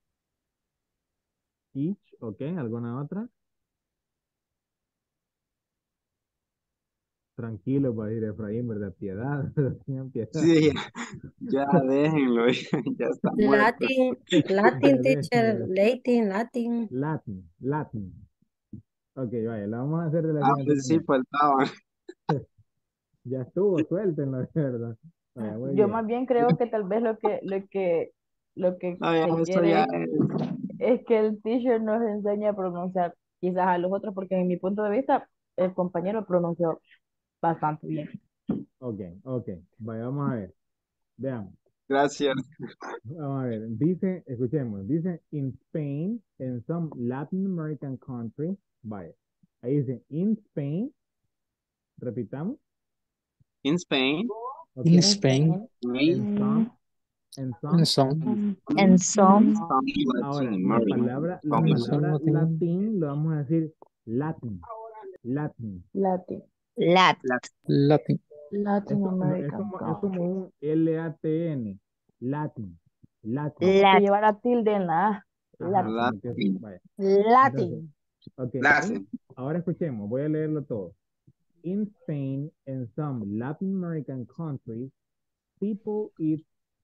Each, ok. ¿Alguna otra? Tranquilo, va a ir Efraín, ¿verdad? Piedad, tengan piedad. Sí, ya déjenlo, ya está muerto. Latin, Ya Latin teacher, déjenlo. Latin. Latin. Ok, vaya, la vamos a hacer de la Ah, siguiente pues sí, manera. faltaban. Ya estuvo, suéltenlo, de verdad. Vaya, muy Yo bien. más bien creo que tal vez lo que No, ya, se eso ya quiere es que el teacher nos enseñe a pronunciar quizás a los otros, porque en mi punto de vista el compañero pronunció bastante bien. Ok. Vaya, vamos a ver. Veamos. Gracias. Vamos a ver. Dice, escuchemos. Dice, in Spain, in some Latin American countries. Vaya. Ahí dice, in Spain. Repitamos. In Spain, Ok. In In Spain, Spain, En Mm, some. En in some. some, and some some Latin Ahora, American la countries. some palabra Latin, latín lo vamos a decir Latin. Latin. Latin, lat. Latin, Latin No, American es como countries. un Latn. Latin. Latin. Que Lat. lleva la tilde en la A. Ajá, Latin. como que, Latin. vaya. Entonces, Latin. ok, Latin. ahora escuchemos, voy a leerlo todo. In Spain and some Latin American countries, people eat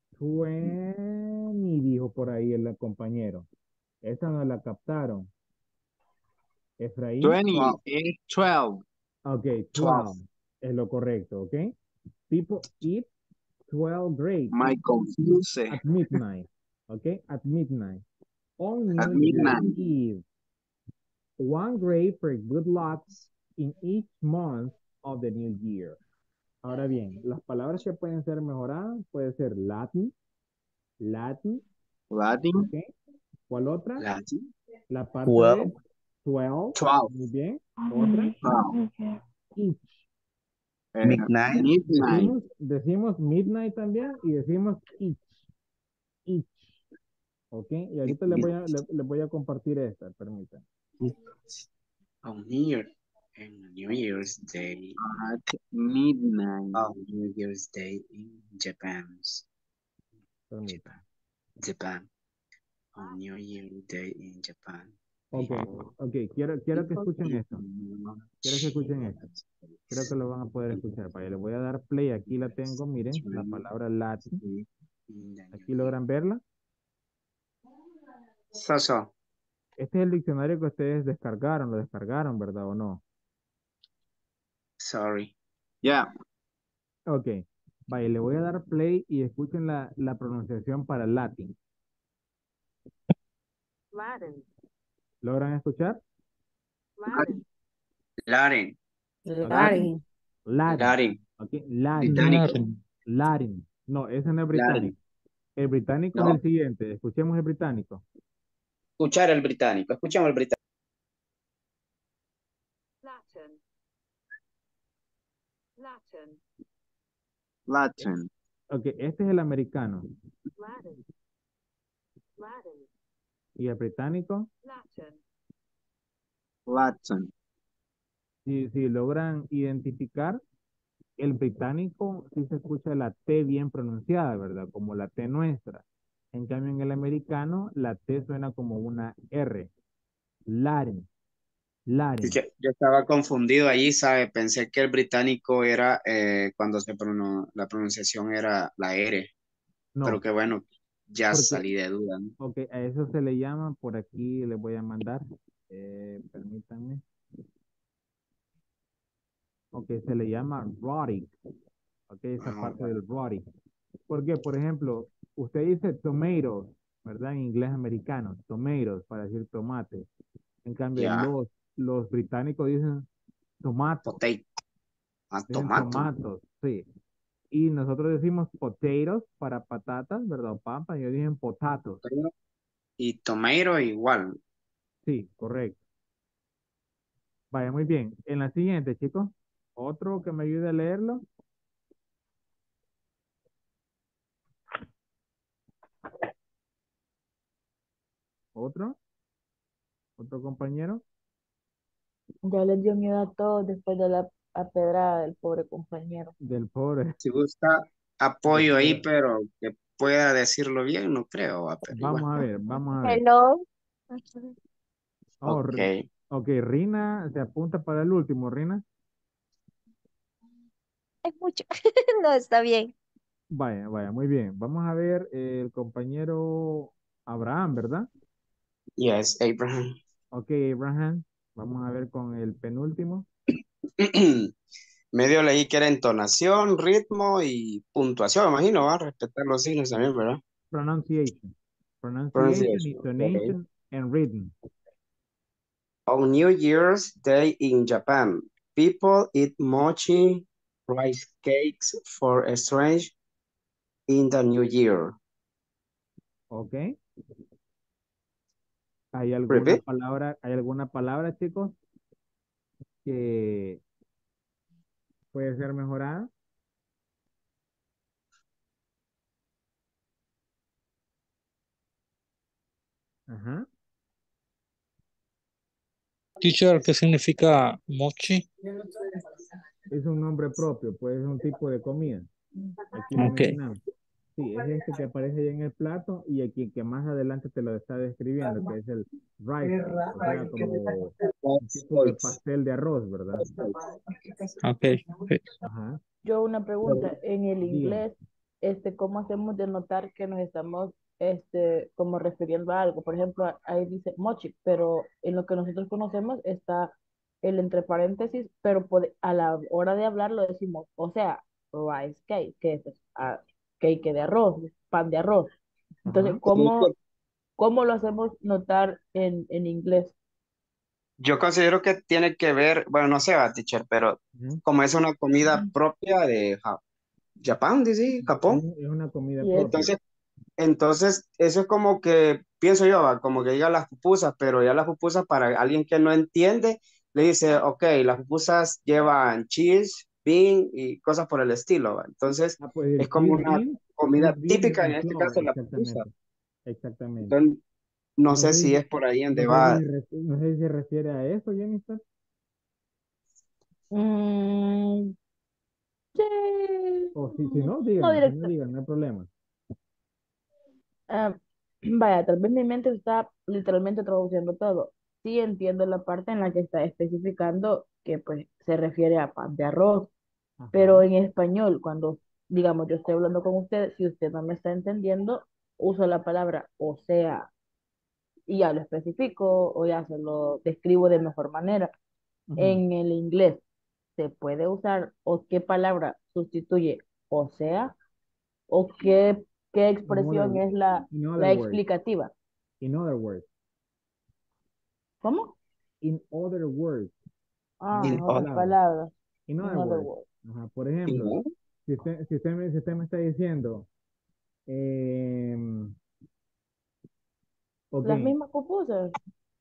20, dijo por ahí el compañero. Esa no la captaron. Efraín, 20 is 12. ok, 12. 12 es lo correcto, ok. People eat 12 grapes My confuse at midnight, ok, at midnight. On at New Year's midnight. Eve, one grape for good luck in each month of the new year. Ahora bien, las palabras que pueden ser mejoradas puede ser Latin, Latin. ¿ok? ¿Cuál otra? Latin. La parte de 12. 12, 12. muy bien. Otra, 12. each. Midnight. Midnight. Decimos midnight también y decimos each, ¿ok? Y ahorita les voy a compartir esta, permítanme. On New Year's Day, At midnight. New Year's Day in Permítanme. Japan. On New Year's Day in Japan. Ok, quiero que escuchen esto. Quiero que escuchen esto. Creo que lo van a poder escuchar. Vaya, le voy a dar play. Aquí la tengo, miren, la palabra Latin. Aquí logran verla. So. Este es el diccionario que ustedes descargaron, lo descargaron, ¿verdad o no? Sorry. Yeah. Ok, vaya, le voy a dar play y escuchen la pronunciación para Latin. Latin. ¿Logran escuchar? Latin. Latin. Latin. Latin. Ok, Latin. Británico. Latin. No, ese no es británico. Latin. El británico es No. el siguiente. Escuchemos el británico. Escuchar el británico. Escuchamos el británico. Latin. Latin. Latin. Ok, este es el americano. Latin. Latin. ¿Y el británico? Latin. Latin. Si logran identificar, el británico sí se escucha la T bien pronunciada, ¿verdad? Como la T nuestra. En cambio, en el americano, la T suena como una R. Latin. Latin. Yo estaba confundido allí, ¿sabe? Pensé que el británico era cuando la pronunciación era la R. Pero No, que bueno, ya porque, salí de duda, ¿no? ok, a eso se le llama, por aquí les voy a mandar, permítanme. Ok, se le llama rhotic. Ok, esa parte del rhotic. Porque, por ejemplo, usted dice tomatoes, ¿verdad? En inglés americano, tomatoes, para decir tomate. En cambio, Ya. los británicos dicen tomato, Potato. dicen Tomato. tomatos, sí. Y nosotros decimos potatoes para patatas, ¿verdad? O papas, y ellos dicen potatos. Y tomato igual. Sí, correcto. Vaya, muy bien. En la siguiente, chicos, otro que me ayude a leerlo. Otro compañero. Ya les dio miedo a todos después de la pedrada del pobre compañero. Del pobre. Si busca apoyo ahí, pero que pueda decirlo bien, no creo. Pero igual. Vamos a ver. Hello. Oh, Ok. ok, Rina se apunta para el último, Rina. Es mucho. No, está bien. Vaya, vaya, muy bien. Vamos a ver el compañero Abraham, ¿verdad? Yes, Abraham. Ok, Abraham. Vamos a ver con el penúltimo. Medio leí que era entonación, ritmo y puntuación, me imagino, va a respetar los signos también, ¿verdad? Pronunciation. Pronunciation, Pronunciation. Okay. intonation, and rhythm. On New Year's Day in Japan, people eat mochi rice cakes for a strange in the new year. Ok. Repeat. Hay alguna palabra, chicos, que puede ser mejorada? Ajá. Teacher, ¿qué significa mochi? Es un nombre propio, puede ser un tipo de comida. Aquí lo Ok. mencionamos. Sí, es este que aparece ahí en el plato y aquí que más adelante te lo está describiendo, que es el rice cake, o sea, como un tipo de pastel de arroz, ¿verdad? Ok. Ok. Ajá. Yo una pregunta, en el Dígame. inglés, ¿cómo hacemos de notar que nos estamos, como refiriendo a algo? Por ejemplo, ahí dice mochi, pero en lo que nosotros conocemos está el entre paréntesis, pero a la hora de hablar lo decimos, o sea, rice cake, que es cake de arroz, pan de arroz. Entonces, Ajá. ¿cómo lo hacemos notar en inglés? Yo considero que tiene que ver, bueno, no sé, va, teacher, pero Ujú. como es una comida propia de Japón, dice, Japón. Es una comida Y es, propia. Entonces, eso es como que, pienso yo, va, como que diga las pupusas, pero ya las pupusas para alguien que no entiende, le dice, ok, las pupusas llevan cheese, bean y cosas por el estilo, va. Entonces, Pues es el como una comida cheese bean típica, en es este flour, caso, la pupusa. exactamente. Exactamente. Entonces, no No sé sé, si es por ahí donde no sé si va. no sé si se refiere a eso, Jennifer. mm, sí, O si no, no díganme, si no directo. digan, no hay problema. Ah, vaya, tal vez mi mente está literalmente traduciendo todo. Sí entiendo la parte en la que está especificando que pues se refiere a pan de arroz, pero Ajá. en español, cuando digamos yo estoy hablando con usted, si usted no me está entendiendo, uso la palabra o sea y ya lo especifico o ya se lo describo de mejor manera. Ujú. En el inglés se puede usar o qué palabra sustituye o sea o qué In other, expresión es in other la words, explicativa. in other words, ¿Cómo? in other words, en Ah, en In otras other, otras palabras. palabras. In In other other words. words. Ajá. Por in ejemplo, other. si usted me está diciendo, ok, Las mismas pupusas.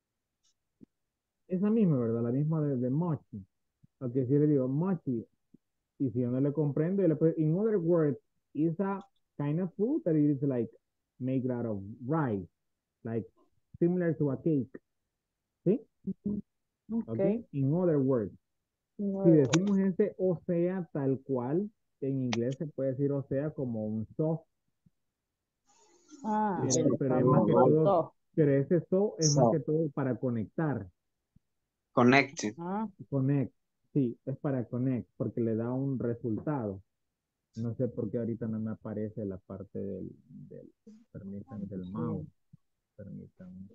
esa misma, ¿verdad? La misma de mochi. Ok, si le digo mochi, y si yo no le comprendo, yo le puedo, in other words, is a kind of food that is like made out of rice, like similar to a cake. ¿Sí? Ok. Ok, in other words. In Si other words. decimos ese o sea tal cual, en inglés se puede decir o sea como un so, Ah, pero, el pero es más que famoso todo, so. pero ese so es más So, que todo para conectar, connected. Ah, connect, sí, es para connect, porque le da un resultado. No sé por qué ahorita no me aparece la parte permítanme, del mouse, permítanme.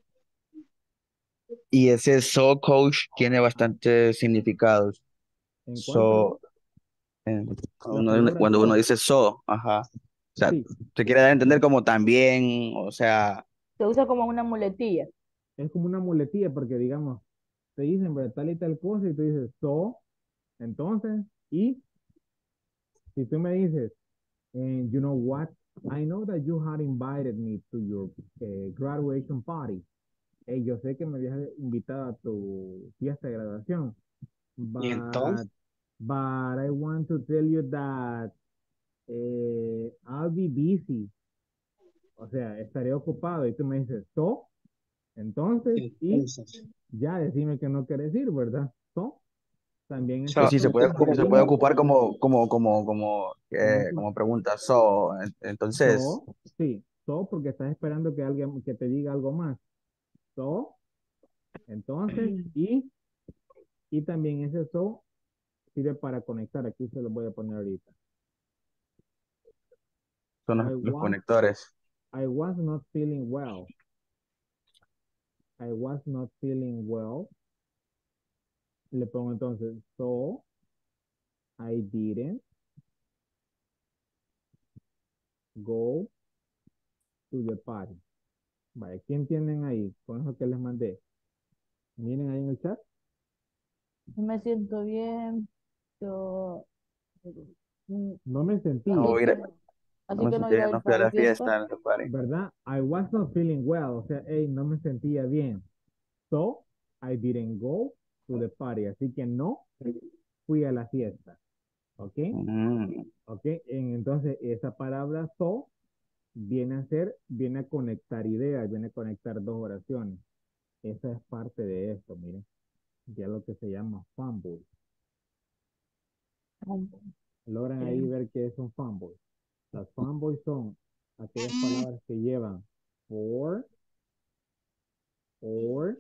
Y ese so coach tiene bastantes significados. ¿En cuál, perdón? So, eh, La palabra cuando uno so, dice so, ajá. O sea, sí, se quiere dar a entender como también, o sea, se usa como una muletilla. es como una muletilla, porque digamos, te dicen, ¿verdad? Tal y tal cosa, y tú dices so, entonces, y si tú me dices, you know what, I know that you had invited me to your graduation party. Yo sé que me habías invitado a tu fiesta de graduación, Y but, entonces, but I want to tell you that I'll be busy. O sea, estaré ocupado. Y tú me dices, so, entonces, y entonces. ya decime que no quieres ir, ¿verdad? So, también pues ese So, sí, so se puede significa, ocupar como, como pregunta. So, entonces, so, sí, so, porque estás esperando que alguien que te diga algo más. So, Entonces, y también ese so sirve para conectar. Aquí se lo voy a poner ahorita. Son I los was, conectores. I was not feeling well. I was not feeling well. Le pongo entonces, so I didn't go to the party. Vale, ¿qué entienden ahí? Con eso que les mandé. Miren ahí en el chat. No me siento bien. Yo, No me sentía. No, así ir que, a- no así me que no sentí iba a bien, ir no fui a para la la fiesta. fiesta, en el party. ¿Verdad? I was not feeling well. O sea, hey, no me sentía bien. So, I didn't go to the party. Así que no fui a la fiesta. ¿Ok? Mm, ¿Ok? Entonces, esa palabra so viene a conectar ideas, viene a conectar dos oraciones. Esa es parte de esto, miren. Ya lo que se llama fanboy. Logran ahí ver qué es un fanboy. Las fanboys son aquellas palabras que llevan for, or,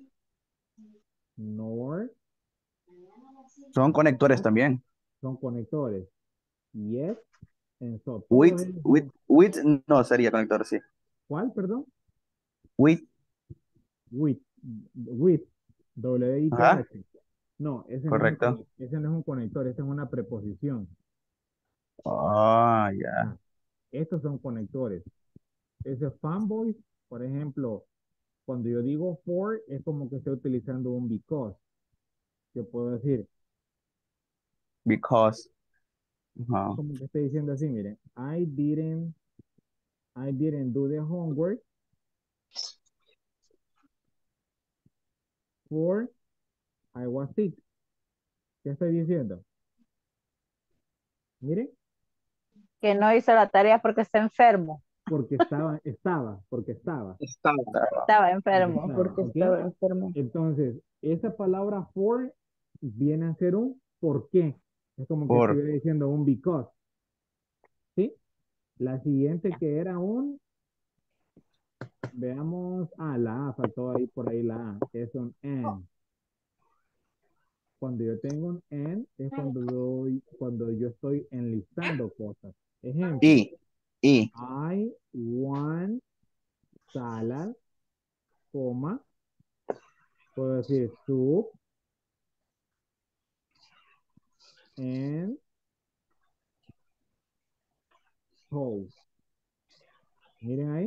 nor, Son conectores también. son conectores. Yes, and so. With, Todos ellos with, son, with no sería conector, sí. ¿cuál, perdón? With, With, with, ajá, W-I-T-H. No, correcto. ese no es un conector, esa es una preposición. Ah, ya. Ah, estos son conectores. Ese fanboy, por ejemplo, cuando yo digo for, es como que estoy utilizando un because. Yo puedo decir, Because. es Ajá. como que estoy diciendo así, miren, I didn't do the homework for I was sick. ¿Qué estoy diciendo? Miren, Que no hizo la tarea porque está enfermo. porque porque estaba, Estaba enfermo. Porque ¿ok? estaba enfermo. Entonces, esa palabra for viene a ser un por qué. Es como que Por, estuviera diciendo un because, ¿sí? La siguiente que era un, veamos, la A, faltó ahí por ahí la A, que es un and. Cuando yo tengo un and es cuando yo estoy enlistando cosas. Ejemplo, y, I want salad, coma, puedo decir soup and toast. Miren ahí,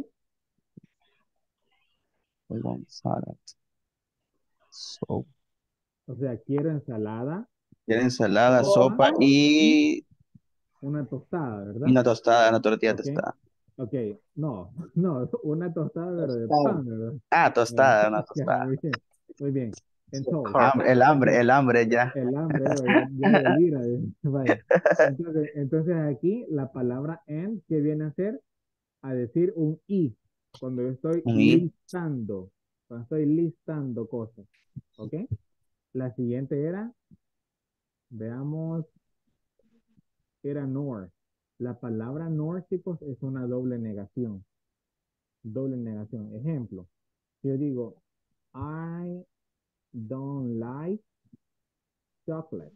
I want salad. So, o sea, quiero ensalada, quiero ensalada, sopa sopa y y una tostada, ¿verdad? una tostada, una tortilla Ok, tostada. ok, no, no, una tostada, pero de pan, ¿verdad? Ah, tostada, una Ya, tostada. muy bien, muy bien. En toast. El hambre ya. El hambre, ya delira. Vaya. Entonces aquí la palabra and, ¿qué viene a ser? A decir un y, cuando yo estoy Y, cuando estoy listando cosas. ¿Ok? La siguiente era, veamos, era nor. La palabra nor, chicos, es una doble negación. Doble negación. Ejemplo, si yo digo, I don't like chocolate,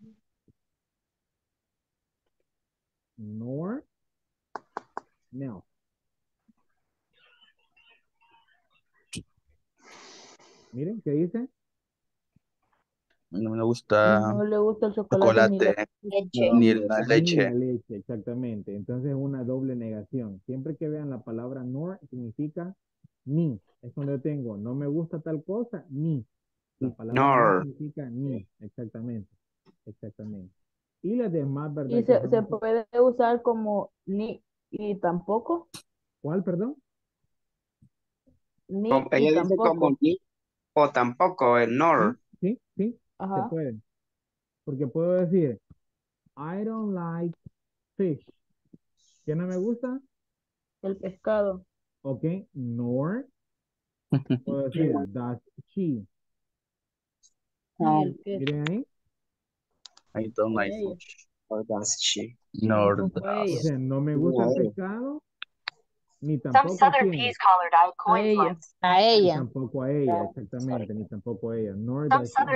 nor milk. Miren, ¿qué dice? no me gusta No le gusta el chocolate ni la chocolate Leche. ni la Ni la leche. leche, exactamente. Entonces, una doble negación. Siempre que vean la palabra nor, significa ni. Es cuando yo tengo, no me gusta tal cosa, ni. La palabra nor Nor. significa ni, exactamente. Exactamente. Y las demás, y ¿verdad? Que se son, puede usar como ni y tampoco, ¿cuál, perdón? ni y Ella dice como tampoco. ni o tampoco, el Sí, nor. sí, sí, se Ajá, puede. Porque puedo decir, I don't like fish. ¿Qué no me gusta? el pescado. Ok, nor. Puedo decir, does she. Ni Ah, el queso. Miren ahí. I don't like Ella, fish. Or does she? Nor tampoco O ella. sea, no me gusta No, el pescado, Ni tampoco a quién. A ella. A Ni ella. tampoco a ella, exactamente, ni tampoco a ella. Nor does she.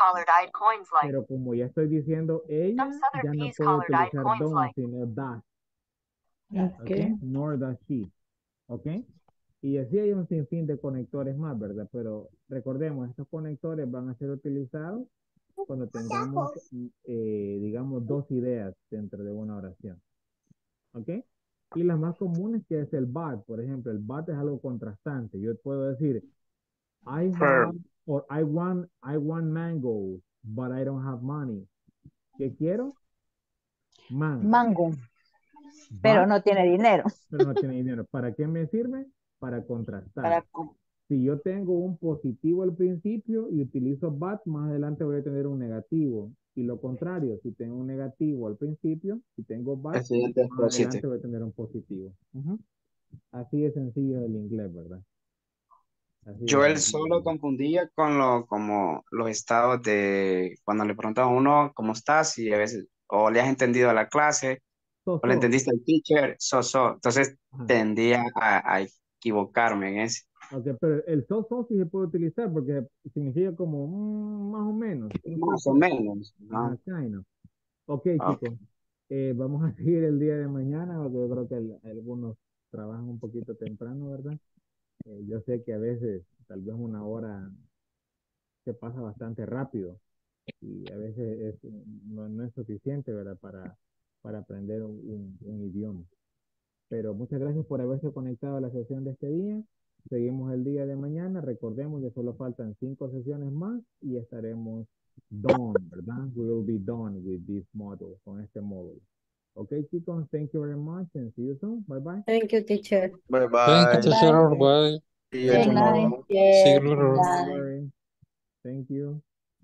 Pero como ya estoy diciendo ella, ya no puedo utilizar don't, sino does. ¿Ok? Okay. Nor does she. ¿Ok? Y así hay un sinfín de conectores más, ¿verdad? Pero recordemos, estos conectores van a ser utilizados cuando tengamos, digamos, dos ideas dentro de una oración. ¿Ok? Y las más comunes que es el but. Por ejemplo, el but es algo contrastante. Yo puedo decir, I have, or I want mango, but I don't have money. ¿Qué quiero? Mango. Mango. Pero But, no tiene dinero. pero no tiene dinero. ¿Para qué me sirve? Para contrastar. Para Si yo tengo un positivo al principio y utilizo but, más adelante voy a tener un negativo. Y lo contrario, si tengo un negativo al principio, si tengo but, El siguiente es más positive. adelante voy a tener un positivo. Ujú. Así de sencillo el inglés, ¿verdad? Así de Yo él sencillo. solo confundía con como los estados de cuando le preguntaba a uno cómo estás y a veces o le has entendido a la clase o le entendiste al teacher, so. Entonces Ajá. tendía a equivocarme en ese. Ok, pero el so sí se puede utilizar porque significa como más o menos. Más o menos. Ajá, ¿No? kind of. Ok, Ok. chicos. Vamos a seguir el día de mañana porque yo creo que algunos trabajan un poquito temprano, ¿verdad? Yo sé que a veces tal vez una hora se pasa bastante rápido y a veces no es suficiente, ¿verdad? Para aprender un idioma. Pero muchas gracias por haberse conectado a la sesión de este día. Seguimos el día de mañana. Recordemos que solo faltan 5 sesiones más y estaremos done, ¿verdad? We will be done with this model, con este módulo. Ok, chicos, thank you very much and see you soon. Bye bye. Thank you, teacher. Bye Thank you, bye. teacher. Bye. See you Good night. tomorrow. See you Yes, later. No bye. worry. Thank you.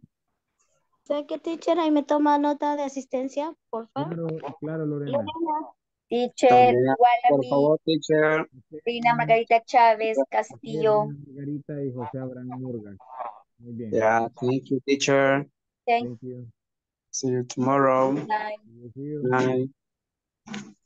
¿Sé que teacher ahí me toma nota de asistencia, por favor? Claro, Lorena. Teacher, También, por Wallaby, favor, teacher. Rina Margarita Chávez, Castillo. Margarita y José Abraham Murga. Muy bien. Yeah, thank you, teacher. Thank Thank you. See you tomorrow. you. See you. Night.